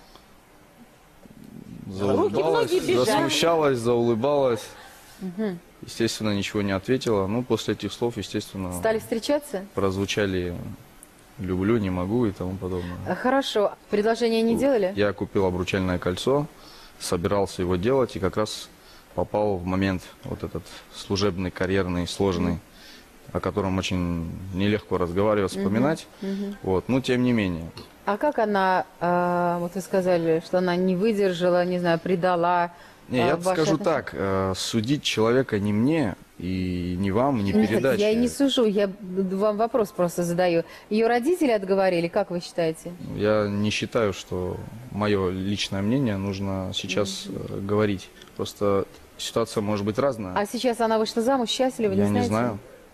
F: Заулыбалась,
A: Руки-ноги бежали.
F: засмущалась, заулыбалась.
A: Угу.
F: Естественно, ничего не ответила. Ну, после этих слов, естественно,
A: Стали встречаться?
F: прозвучали «люблю», «не могу» и тому подобное.
A: А, Хорошо. Предложение не делали?
F: Я купил обручальное кольцо, собирался его делать, и как раз попал в момент вот этот служебный, карьерный, сложный, mm-hmm. о котором очень нелегко разговаривать, вспоминать.
A: Mm-hmm.
F: Вот. Но тем не менее.
A: А как она, э, вот вы сказали, что она не выдержала, не знаю, предала?
F: Не,
A: э,
F: я
A: ваши
F: скажу
A: отношения?
F: так, э, судить человека не мне, и не вам, не
A: Нет,
F: передаче.
A: я не сужу, я вам вопрос просто задаю. Ее родители отговорили, как вы считаете?
F: Я не считаю, что мое личное мнение нужно сейчас mm-hmm. говорить. Просто ситуация может быть разная.
A: А сейчас она вышла замуж, счастлива, не
F: Я
A: знаете?
F: не знаю.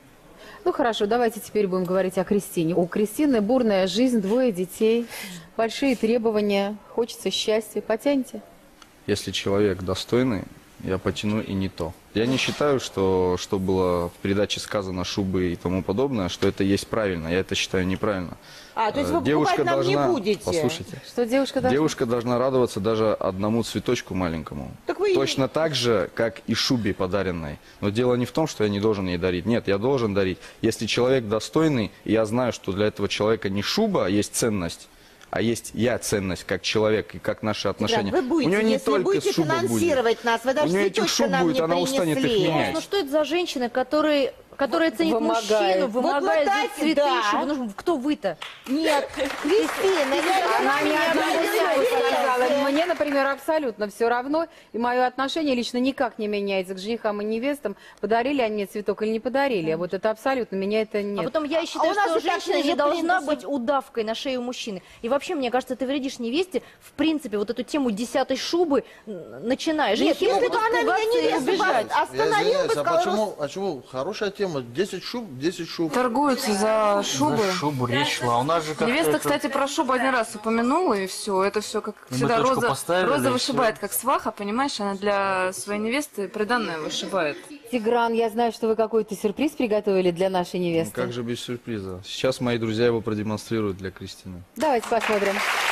A: Ну хорошо, давайте теперь будем говорить о Кристине. У Кристины бурная жизнь, двое детей, большие требования, хочется счастья. Потяньте.
F: Если человек достойный, я потяну и не то. Я не считаю, что, что было в передаче сказано «шубы» и тому подобное, что это есть правильно. Я это считаю неправильно.
H: А, то есть вы
F: девушка
H: покупать нам
F: должна...
H: не будете?
F: Послушайте.
A: Что девушка должна?
F: Девушка должна радоваться даже одному цветочку маленькому.
H: Так вы...
F: Точно так же, как и шубе подаренной. Но дело не в том, что я не должен ей дарить. Нет, я должен дарить. Если человек достойный, и я знаю, что для этого человека не шуба, а есть ценность, а есть я ценность как человек и как наши отношения.
H: Вы будете,
F: у нее не
H: если
F: только
H: будете
F: шуба
H: финансировать
F: будет.
H: нас, вы даже
F: у нее этих
H: цветочка
F: шуб
H: нам
F: будет,
H: не
F: она устанет их
H: принесли.
F: менять.
J: Ну что это за женщины, которые, которые ценят
A: Вымогает.
J: мужчину, вымогает
H: Вот
J: за
H: вот
J: цветы,
H: да.
J: шубы? Ну, кто вы-то?
H: Нет, Кристина, я
A: Она не одна сказала. Мне, например, абсолютно все равно. И мое отношение лично никак не меняется к женихам и невестам. Подарили они мне цветок или не подарили. Вот это абсолютно, меня это нет.
J: А потом я
H: А
J: считаю,
H: у нас
J: что
H: же так
J: женщина
H: же
J: не должна
H: принято.
J: быть удавкой на шее у мужчины. И вообще, мне кажется, ты вредишь невесте, в принципе, вот эту тему десятой шубы, н- начиная.
H: Нет,
J: Женихи
H: если
J: могут
H: бы она меня
J: испугаться и
H: невеста
J: убежать.
G: Я
H: остановила бы,
G: извиняюсь, а
H: сказала,
G: почему, а чему? Хорошая тема. десять шуб, десять шуб.
D: Торгуются за шубы.
L: За шубу речь шла. У нас же как-то
D: Невеста,
L: это-
D: кстати, про шубу один раз упомянула, и все. Это что, как
I: Мы
D: всегда,
I: точку
D: Роза,
I: поставили,
D: Роза
I: и
D: вышибает как сваха, понимаешь? Она для своей невесты приданное вышибает.
A: Тигран, я знаю, что вы какой-то сюрприз приготовили для нашей
F: Ну,
A: невесты.
F: как же без сюрприза? Сейчас мои друзья его продемонстрируют для Кристины.
A: Давайте посмотрим.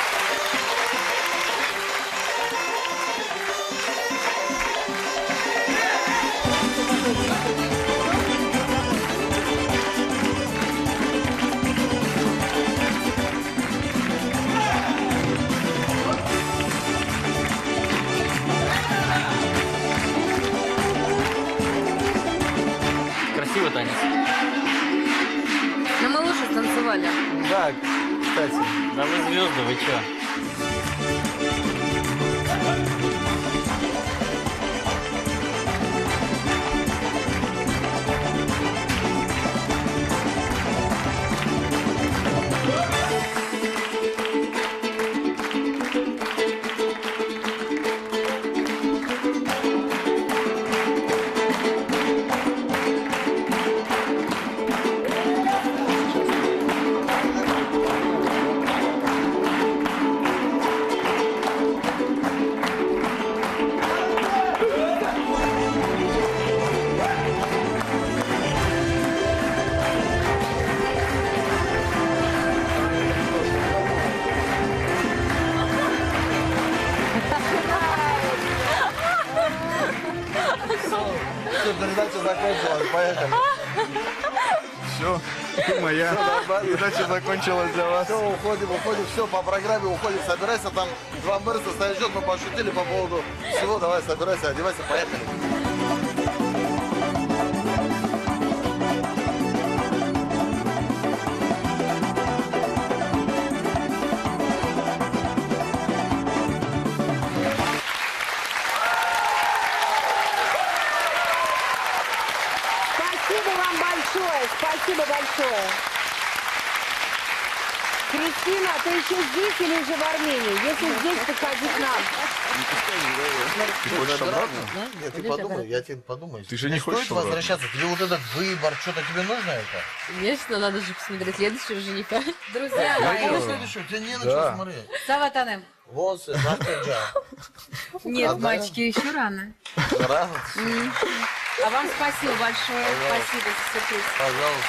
I: Красиво, Таня?
D: Но мы лучше станцевали.
E: Да, кстати.
I: Да вы звезды, вы чё?
G: Все, передача закончилась, поехали.
F: Все, моя передача закончилась для вас.
G: Все, уходим, уходим, все, по программе уходим, собирайся, там два Мерса стоят, ждет, мы пошутили по поводу всего, давай, собирайся, одевайся, поехали.
A: Спасибо вам большое, спасибо большое. Кристина, ты еще здесь или уже в Армении? Если здесь, то ходи к нам.
G: Ты хочешь обратно? Нет, ты подумай, я тебе подумаю.
F: Ты же не
G: Не
F: хочешь
G: стоит возвращаться, тебе вот этот выбор, что-то тебе нужно это?
B: Конечно, надо же посмотреть следующего жениха.
A: Друзья
G: Какой
A: мои.
G: следующий? Тебе не на
F: Да.
G: что смотреть.
A: Саватанем.
G: Вот, завтра
A: Нет,
G: Одна?
A: мальчики, еще рано.
G: Рано?
A: А вам спасибо большое. Спасибо за сюрприз.
G: Пожалуйста.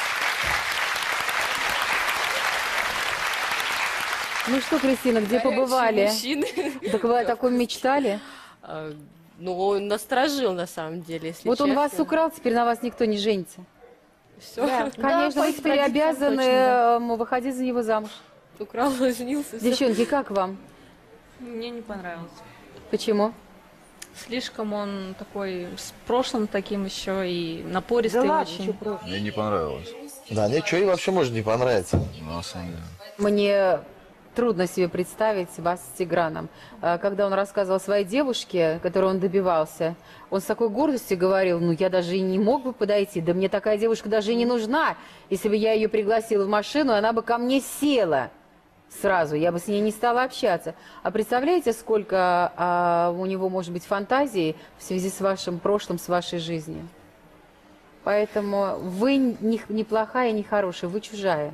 A: Ну что, Кристина, где
B: Горячие
A: побывали?
B: мужчины.
A: Так вы о таком мечтали?
B: А, Ну, он насторожил, на самом деле, если
A: Вот он вас
B: честно.
A: украл, теперь на вас никто не женится.
B: Все.
A: Да, конечно, вы
J: по
A: теперь
J: традициям
A: обязаны
J: точно, да.
A: эм, выходить за него замуж.
B: Украл, женился. всё.
A: Девчонки, как вам?
K: Мне не понравилось.
A: Почему?
K: Слишком он такой, с прошлым таким еще и напористый очень.
F: Мне не понравилось.
G: Да, ничего и вообще может не понравиться.
F: На самом деле.
A: Мне трудно себе представить вас с Тиграном. А, Когда он рассказывал своей девушке, которой он добивался, он с такой гордостью говорил: ну я даже и не мог бы подойти, да мне такая девушка даже и не нужна. Если бы я ее пригласила в машину, она бы ко мне села сразу, я бы с ней не стала общаться. А представляете, сколько а, у него может быть фантазий в связи с вашим прошлым, с вашей жизнью? Поэтому вы не, не плохая, не хорошая, вы чужая.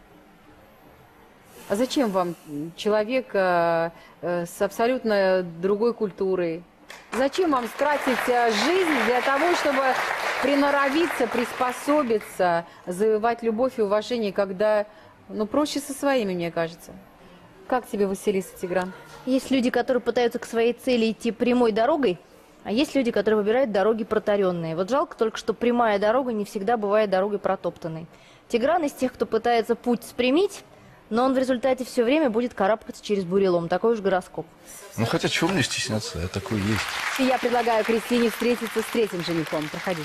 A: А зачем вам человек э, э, с абсолютно другой культурой? Зачем вам тратить э, жизнь для того, чтобы приноровиться, приспособиться, завоевать любовь и уважение, когда, ну, проще со своими, мне кажется. Как тебе, Василиса, Тигран?
J: Есть люди, которые пытаются к своей цели идти прямой дорогой, а есть люди, которые выбирают дороги протаренные. Вот жалко только, что прямая дорога не всегда бывает дорогой протоптанной. Тигран из тех, кто пытается путь спрямить, но он в результате все время будет карабкаться через бурелом. Такой уж гороскоп.
F: Ну хотя чего мне стесняться, я такой есть.
A: И я предлагаю Кристине встретиться с третьим женихом. Проходите.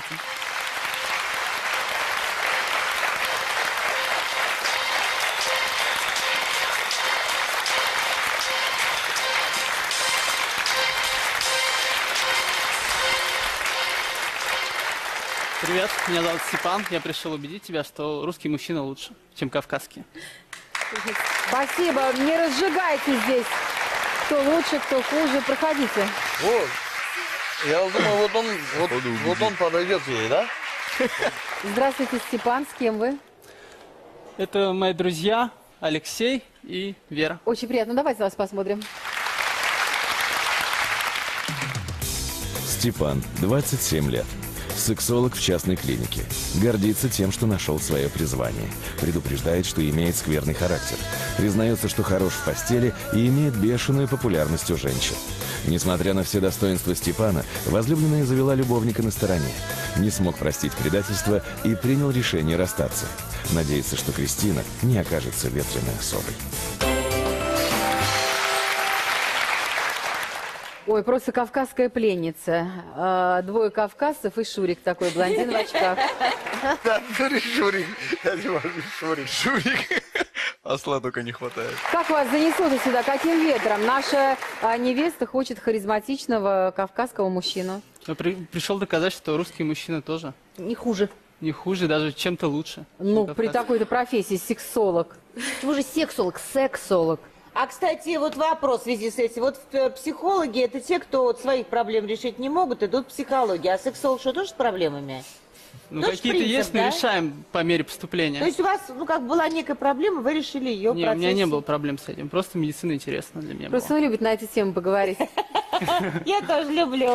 E: Привет, меня зовут Степан. Я пришел убедить тебя, что русский мужчина лучше, чем кавказский.
A: Спасибо. Не разжигайте здесь. Кто лучше, кто хуже. Проходите.
G: Вот. Я вот думаю, вот он, вот, вот он подойдет ей, да?
A: Здравствуйте, Степан. С кем вы?
E: Это мои друзья Алексей и Вера.
A: Очень приятно. Давайте вас посмотрим.
C: Степан, двадцать семь лет. Сексолог в частной клинике. Гордится тем, что нашел свое призвание. Предупреждает, что имеет скверный характер. Признается, что хорош в постели и имеет бешеную популярность у женщин. Несмотря на все достоинства Степана, возлюбленная завела любовника на стороне. Не смог простить предательство и принял решение расстаться. Надеется, что Кристина не окажется ветреной особой.
A: Ой, просто кавказская пленница. А, двое кавказцев и Шурик такой, блондин в очках.
G: Да, Шурик. Я не могу, Шурик. Шурик. Осла только не хватает.
A: Как вас занесло сюда? Каким ветром? Наша а, невеста хочет харизматичного кавказского мужчину.
E: Я при, пришел доказать, что русские мужчины тоже.
J: Не хуже.
E: Не хуже, даже чем-то лучше.
A: Ну, при такой-то профессии сексолог.
J: Почему же сексолог? Сексолог.
H: А, кстати, вот вопрос в связи с этим. Вот психологи — это те, кто вот своих проблем решить не могут, идут в психологию. А сексолог что, тоже с проблемами?
E: Ну,
H: Тоже
E: какие-то
H: принцип,
E: есть,
H: да?
E: но решаем по мере поступления.
H: То есть у вас, ну, как была некая проблема, вы решили ее
E: Не, у меня не было проблем с этим. Просто медицина интересна для меня
A: Просто он любит на эту тему поговорить.
H: Я тоже люблю.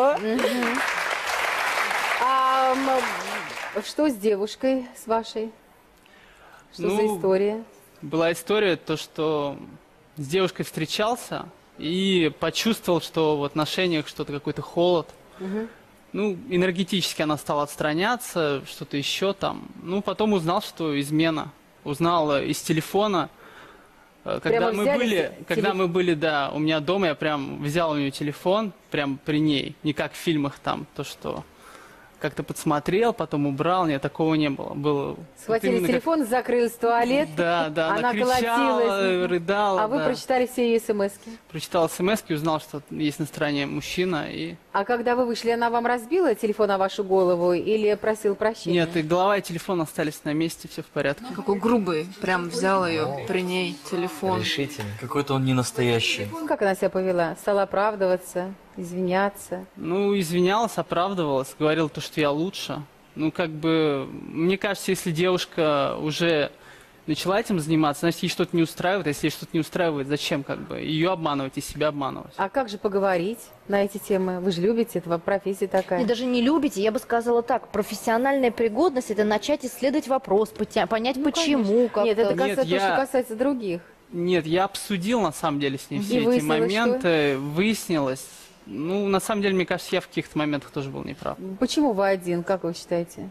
A: А что с девушкой, с вашей? Что за
E: Ну,
A: история?
E: Была история, то, что с девушкой встречался и почувствовал, что в отношениях что-то, какой-то холод.
A: Мгм.
E: Ну, энергетически она стала отстраняться, что-то еще там. Ну, потом узнал, что измена. Узнал э, из телефона. Э, Когда
A: Прямо
E: мы
A: взяли
E: были,
A: те-
E: когда
A: телеф-
E: мы были, да, у меня дома, я прям взял у нее телефон, прям при ней. Не как в фильмах там, то, что как-то подсмотрел, потом убрал. Нет, такого не было. Было
A: Схватили
E: вот именно как-
A: телефон, закрылись в туалет.
E: Да, да, она,
A: она
E: кричала,
A: колотилась.
E: рыдала.
A: А вы
E: да.
A: прочитали все ее смс-ки.
E: Прочитал смс и узнал, что есть на стороне мужчина. И...
A: А когда вы вышли, она вам разбила телефон на вашу голову или просил прощения?
E: Нет, и голова и телефон остались на месте, все в порядке.
D: Какой грубый. Прям взял ее, при ней телефон.
I: Решительно. Какой-то он не настоящий.
A: Как она себя повела? Стала оправдываться, извиняться?
E: Ну, извинялась, оправдывалась, говорила то, что я лучше. Ну, как бы, мне кажется, если девушка уже начала этим заниматься, значит, ей что-то не устраивает. А если ей что-то не устраивает, зачем как бы ее обманывать и себя обманывать?
A: А как же поговорить на эти темы? Вы же любите, это профессия такая.
J: И даже не любите, я бы сказала так, профессиональная пригодность – это начать исследовать вопрос, потя- понять,
A: Ну,
J: почему. как-то.
A: Нет, это
E: Нет,
A: касается, то,
E: я-
A: что касается других.
E: Нет, я обсудил на самом деле с ней
A: И
E: все эти
A: выяснилось,
E: моменты. Выяснилось. Ну, на самом деле, мне кажется, я в каких-то моментах тоже был неправ.
A: Почему вы один, как вы считаете?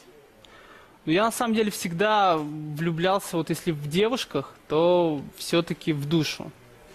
E: Ну, я на самом деле всегда влюблялся, вот если в девушках, то все-таки в душу,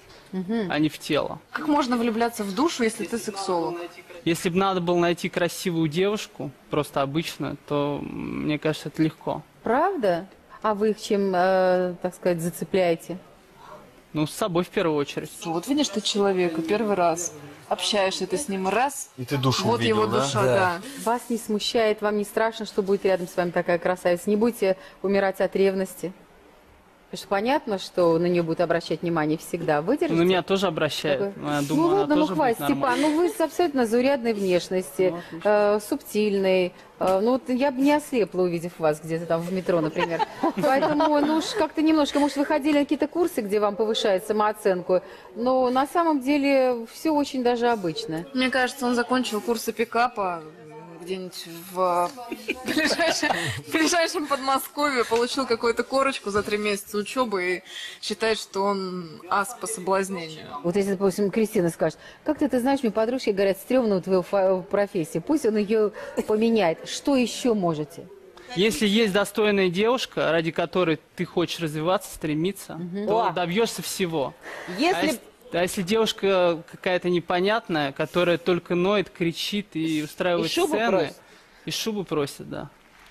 E: а не в тело.
D: Как можно влюбляться в душу, если ты сексолог?
E: Если бы надо было найти красивую девушку, просто обычную, то, мне кажется, это легко.
A: Правда? А вы их чем, э, так сказать, зацепляете?
E: Ну, с собой в первую очередь.
D: Вот видишь ты человека первый раз, общаешься ты с ним раз,
I: И ты душу
D: вот
I: увидел,
D: его
I: да?
D: душа,
I: Да.
D: да.
A: Вас не смущает, вам не страшно, что будет рядом с вами такая красавица? Не будете умирать от ревности? Потому что понятно, что на нее будут обращать внимание всегда. Выдержите?
E: На меня тоже обращают.
A: Такой,
E: но я
A: ну
E: думаю, она
A: ладно, ну
E: тоже
A: хватит,
E: будет нормально.
A: Степан, ну вы с абсолютно заурядной внешности, э, субтильной. Э, ну вот я бы не ослепла, увидев вас где-то там в метро, например. Поэтому, ну уж как-то немножко, может, вы ходили на какие-то курсы, где вам повышают самооценку, но на самом деле все очень даже обычно.
D: Мне кажется, он закончил курсы пикапа где-нибудь в ближайшем, в ближайшем Подмосковье, получил какую-то корочку за три месяца учебы и считает, что он ас по соблазнению.
A: Вот если, допустим, Кристина скажет, как ты, ты знаешь, мне подружки говорят, стрёмно у твоей фа- профессии, пусть он ее поменяет. Что еще можете?
E: Если есть достойная девушка, ради которой ты хочешь развиваться, стремиться, то
H: О.
E: добьешься всего. А
H: Если...
E: если, а если девушка какая-то непонятная, которая только ноет, кричит и устраивает
H: И шубу
E: сцены,
H: просит.
E: и шубу просит, да.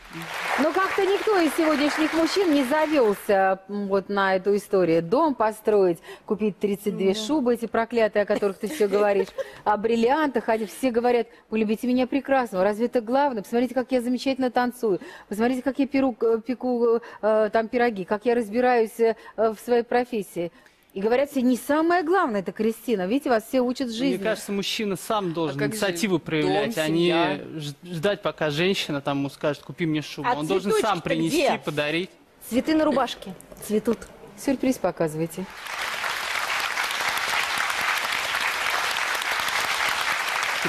A: Но как-то никто из сегодняшних мужчин не завелся м, вот на эту историю. Дом построить, купить тридцать две шубы, эти проклятые, о которых ты все говоришь, о бриллиантах. Они все говорят, вы любите меня прекрасно, разве это главное? Посмотрите, как я замечательно танцую, посмотрите, как я перу, э, пеку э, там пироги, как я разбираюсь э, в своей профессии. И говорят все, не самое главное, это Кристина. Видите, вас все учат жизни.
E: Мне кажется, мужчина сам должен
D: как же
E: инициативу проявлять,
D: дом,
E: а не
D: семья?
E: ж- ждать, пока женщина там ему скажет, купи мне шубу.
H: А
E: Он должен сам
H: цветочки-то
E: принести,
H: где?
E: подарить.
J: Цветы на рубашке цветут.
A: Сюрприз показывайте.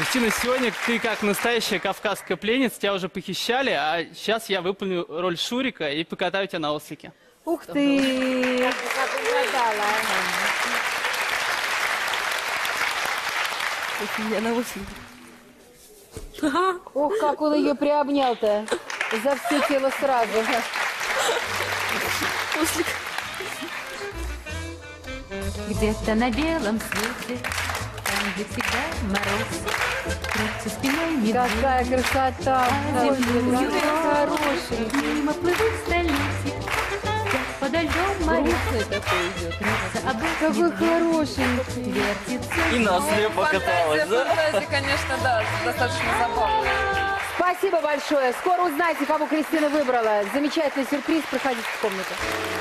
E: Кристина, сегодня ты как настоящая кавказская пленница, тебя уже похищали, а сейчас я выполню роль Шурика и покатаю тебя на ослике.
A: Ух ты!
H: Как угадала.
B: Я на ослике.
A: Ох, как он ее приобнял-то за все тело сразу.
B: Ослик.
M: Где-то на белом свете, там, где всегда мороз, трется спиной медведь.
A: Какая красота!
M: А
A: Ой,
M: землю
A: какой хороший.
M: мимо плывут столетия, как подо льдом моря. Трется об их
A: Какой
M: медведь,
A: хороший.
M: вертится.
I: И на слепо каталась, да?
D: Фантазия, конечно, да, достаточно забавная.
A: Спасибо большое. Скоро узнаете, кого Кристина выбрала. Замечательный сюрприз. Проходите в комнату.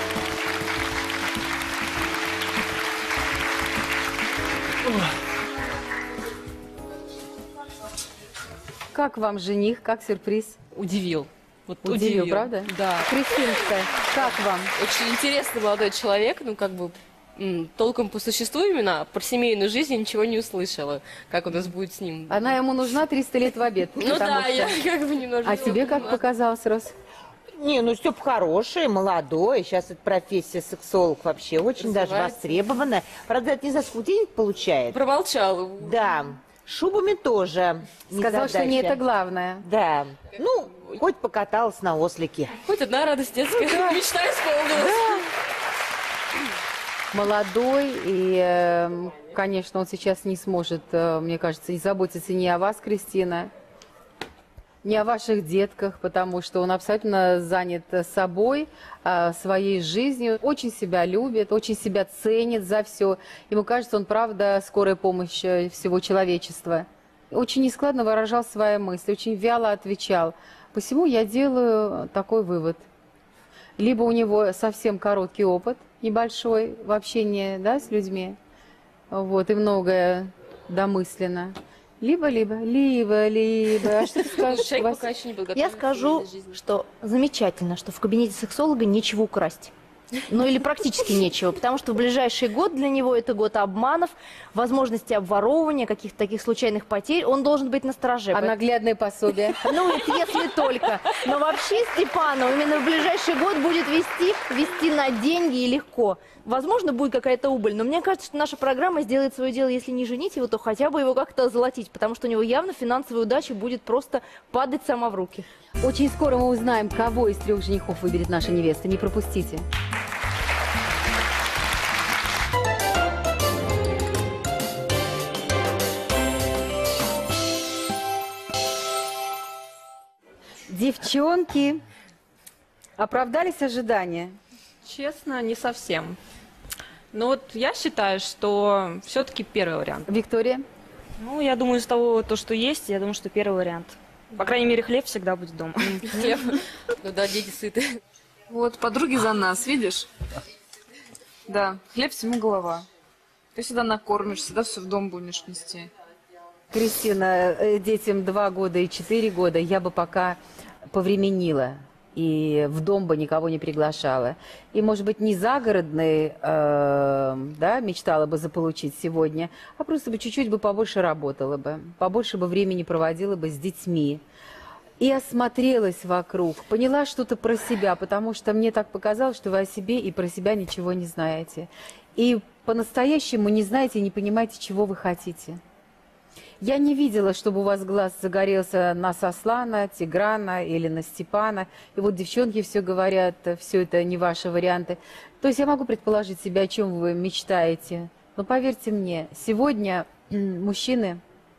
A: Как вам жених? Как сюрприз?
B: Удивил. Вот
A: Удивил, правда?
B: Да.
A: Кристинка, как вам?
B: Очень интересный молодой человек, ну как бы м, толком по существу именно про семейную жизнь я ничего не услышала, как у нас будет с ним.
A: Она ему нужна триста лет в обед.
B: Ну
A: потому
B: да,
A: что-
B: я как бы немножко...
A: А тебе как показалось, Рос?
H: Не, ну Степ хороший, молодой. Сейчас эта профессия сексолог вообще очень даже
B: Развивается.
H: востребована. Правда, это не за сколько денег получает.
B: Промолчал.
H: Да. Шубами тоже.
A: Сказал, что не
H: незадача.
A: это главное.
H: Да. Ну, хоть покаталась на ослике.
B: Хоть одна радость детская. Мечта исполнилась.
A: Молодой, и, э, конечно, он сейчас не сможет, э, мне кажется, не заботиться ни о вас, Кристина, ни о ваших детках, потому что он абсолютно занят собой, э, своей жизнью, очень себя любит, очень себя ценит за все. Ему кажется, он правда скорая помощь э, всего человечества. Очень нескладно выражал свои мысли, очень вяло отвечал. Посему я делаю такой вывод. Либо у него совсем короткий опыт, небольшой в общении, да, с людьми, вот, и многое домысленно. Либо-либо, либо-либо. А что ты скажешь,
B: Человек
A: Вась?
B: пока еще не был готов
J: Я
B: к
J: скажу,
B: семейной жизни.
J: что замечательно, что в кабинете сексолога нечего украсть. Ну или практически нечего, потому что в ближайший год для него это год обманов, возможности обворовывания, каких-то таких случайных потерь. Он должен быть настороже.
A: А наглядное пособие?
J: Ну, это если только. Но вообще Степанов именно в ближайший год будет вести, вести на деньги и легко. Возможно, будет какая-то убыль, но мне кажется, что наша программа сделает свое дело, если не женить его, то хотя бы его как-то озолотить, потому что у него явно финансовая удача будет просто падать сама в руки.
A: Очень скоро мы узнаем, кого из трех женихов выберет наша невеста. Не пропустите. Девчонки, оправдались ожидания?
K: Честно, не совсем. Но вот я считаю, что все-таки первый вариант.
A: Виктория?
N: Ну, я думаю, из того, то, что есть, я думаю, что первый вариант. По крайней мере, хлеб всегда будет дома.
B: Хлеб. Ну да, дети сыты.
D: Вот, подруги за нас, видишь? Да, хлеб всему голова. Ты всегда накормишь, всегда все в дом будешь нести.
A: Кристина, э, детям два года и четыре года я бы пока повременила и в дом бы никого не приглашала. И, может быть, не загородный, э, да, мечтала бы заполучить сегодня, а просто бы чуть-чуть бы побольше работала бы, побольше бы времени проводила бы с детьми. И осмотрелась вокруг, поняла что-то про себя, потому что мне так показалось, что вы о себе и про себя ничего не знаете. И по-настоящему не знаете и не понимаете, чего вы хотите. Я не видела, чтобы у вас глаз загорелся на Сослана, Тиграна или на Степана. И вот девчонки все говорят, все это не ваши варианты. То есть я могу предположить себе, о чем вы мечтаете. Но поверьте мне, сегодня мужчины,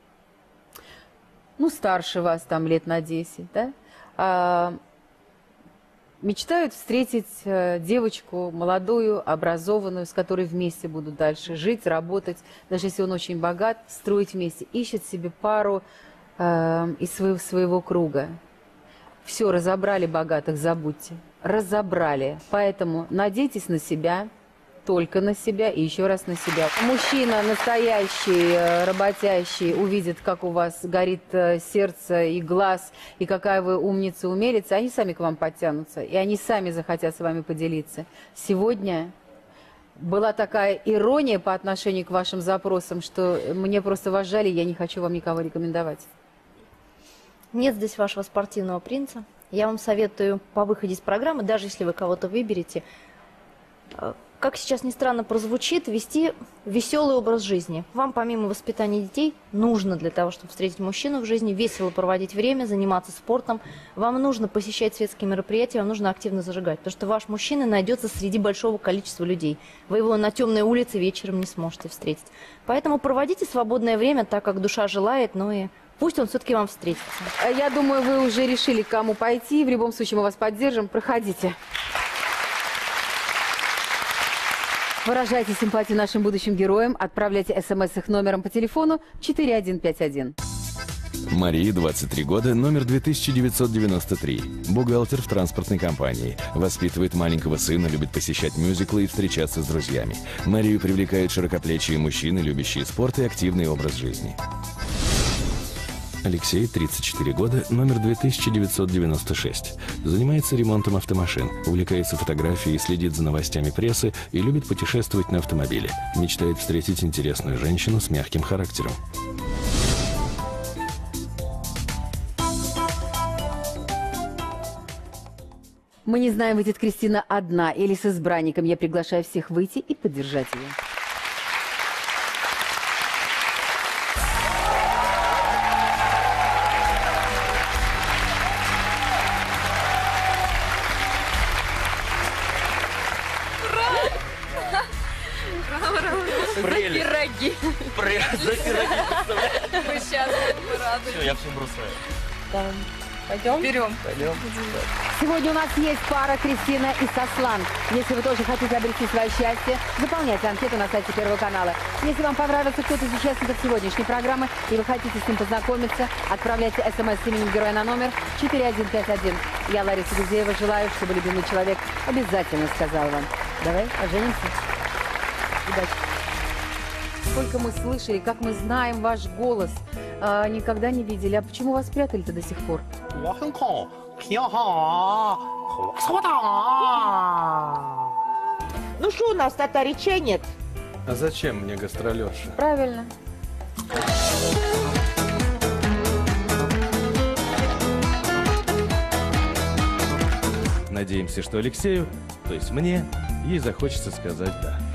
A: ну, старше вас, там, лет на десять, да, а, мечтают встретить девочку молодую, образованную, с которой вместе будут дальше жить, работать. Даже если он очень богат, строить вместе. Ищет себе пару э, из своего, своего круга. Все, разобрали богатых, забудьте. Разобрали. Поэтому надейтесь на себя, только на себя и еще раз на себя. Мужчина настоящий, работящий, увидит, как у вас горит сердце и глаз, и какая вы умница, умелица, они сами к вам подтянутся, и они сами захотят с вами поделиться. Сегодня была такая ирония по отношению к вашим запросам, что мне просто вас жаль, и я не хочу вам никого рекомендовать.
J: Нет здесь вашего спортивного принца. Я вам советую по выходе из программы, даже если вы кого-то выберете, как сейчас ни странно прозвучит, вести веселый образ жизни. Вам помимо воспитания детей нужно для того, чтобы встретить мужчину в жизни, весело проводить время, заниматься спортом. Вам нужно посещать светские мероприятия, вам нужно активно зажигать, потому что ваш мужчина найдется среди большого количества людей. Вы его на темной улице вечером не сможете встретить. Поэтому проводите свободное время так, как душа желает, но и пусть он все-таки вам встретится.
A: Я думаю, вы уже решили, к кому пойти. В любом случае мы вас поддержим. Проходите. Выражайте симпатию нашим будущим героям. Отправляйте смс их номером по телефону четыре один пять один.
C: Марии, двадцать три года, номер две тысячи девятьсот девяносто три. Бухгалтер в транспортной компании. Воспитывает маленького сына, любит посещать мюзиклы и встречаться с друзьями. Марию привлекают широкоплечие мужчины, любящие спорт и активный образ жизни. Алексей, тридцать четыре года, номер две тысячи девятьсот девяносто шесть. Занимается ремонтом автомашин, увлекается фотографией, следит за новостями прессы и любит путешествовать на автомобиле. Мечтает встретить интересную женщину с мягким характером.
A: Мы не знаем, выйдет Кристина одна или с избранником. Я приглашаю всех выйти и поддержать ее.
D: За пироги.
I: За пироги,
D: Мы сейчас будем рады.
I: Все, я все бросаю.
D: Да. Пойдем? Берем.
I: Пойдем.
A: Сегодня у нас есть пара Кристина и Сослан. Если вы тоже хотите обрести свое счастье, заполняйте анкету на сайте Первого канала. Если вам понравился кто-то из участников сегодняшней программы и вы хотите с ним познакомиться, отправляйте смс с именем героя на номер четыре один пять один. Я, Лариса Гузеева, желаю, чтобы любимый человек обязательно сказал вам: давай поженимся. Удачи. Сколько мы слышали, как мы знаем ваш голос, а, никогда не видели. А почему вас прятали-то до сих пор?
H: Ну что у нас, татари, чай нет?
L: А зачем мне гастролерша?
A: Правильно.
C: Надеемся, что Алексею, то есть мне, ей захочется сказать «да».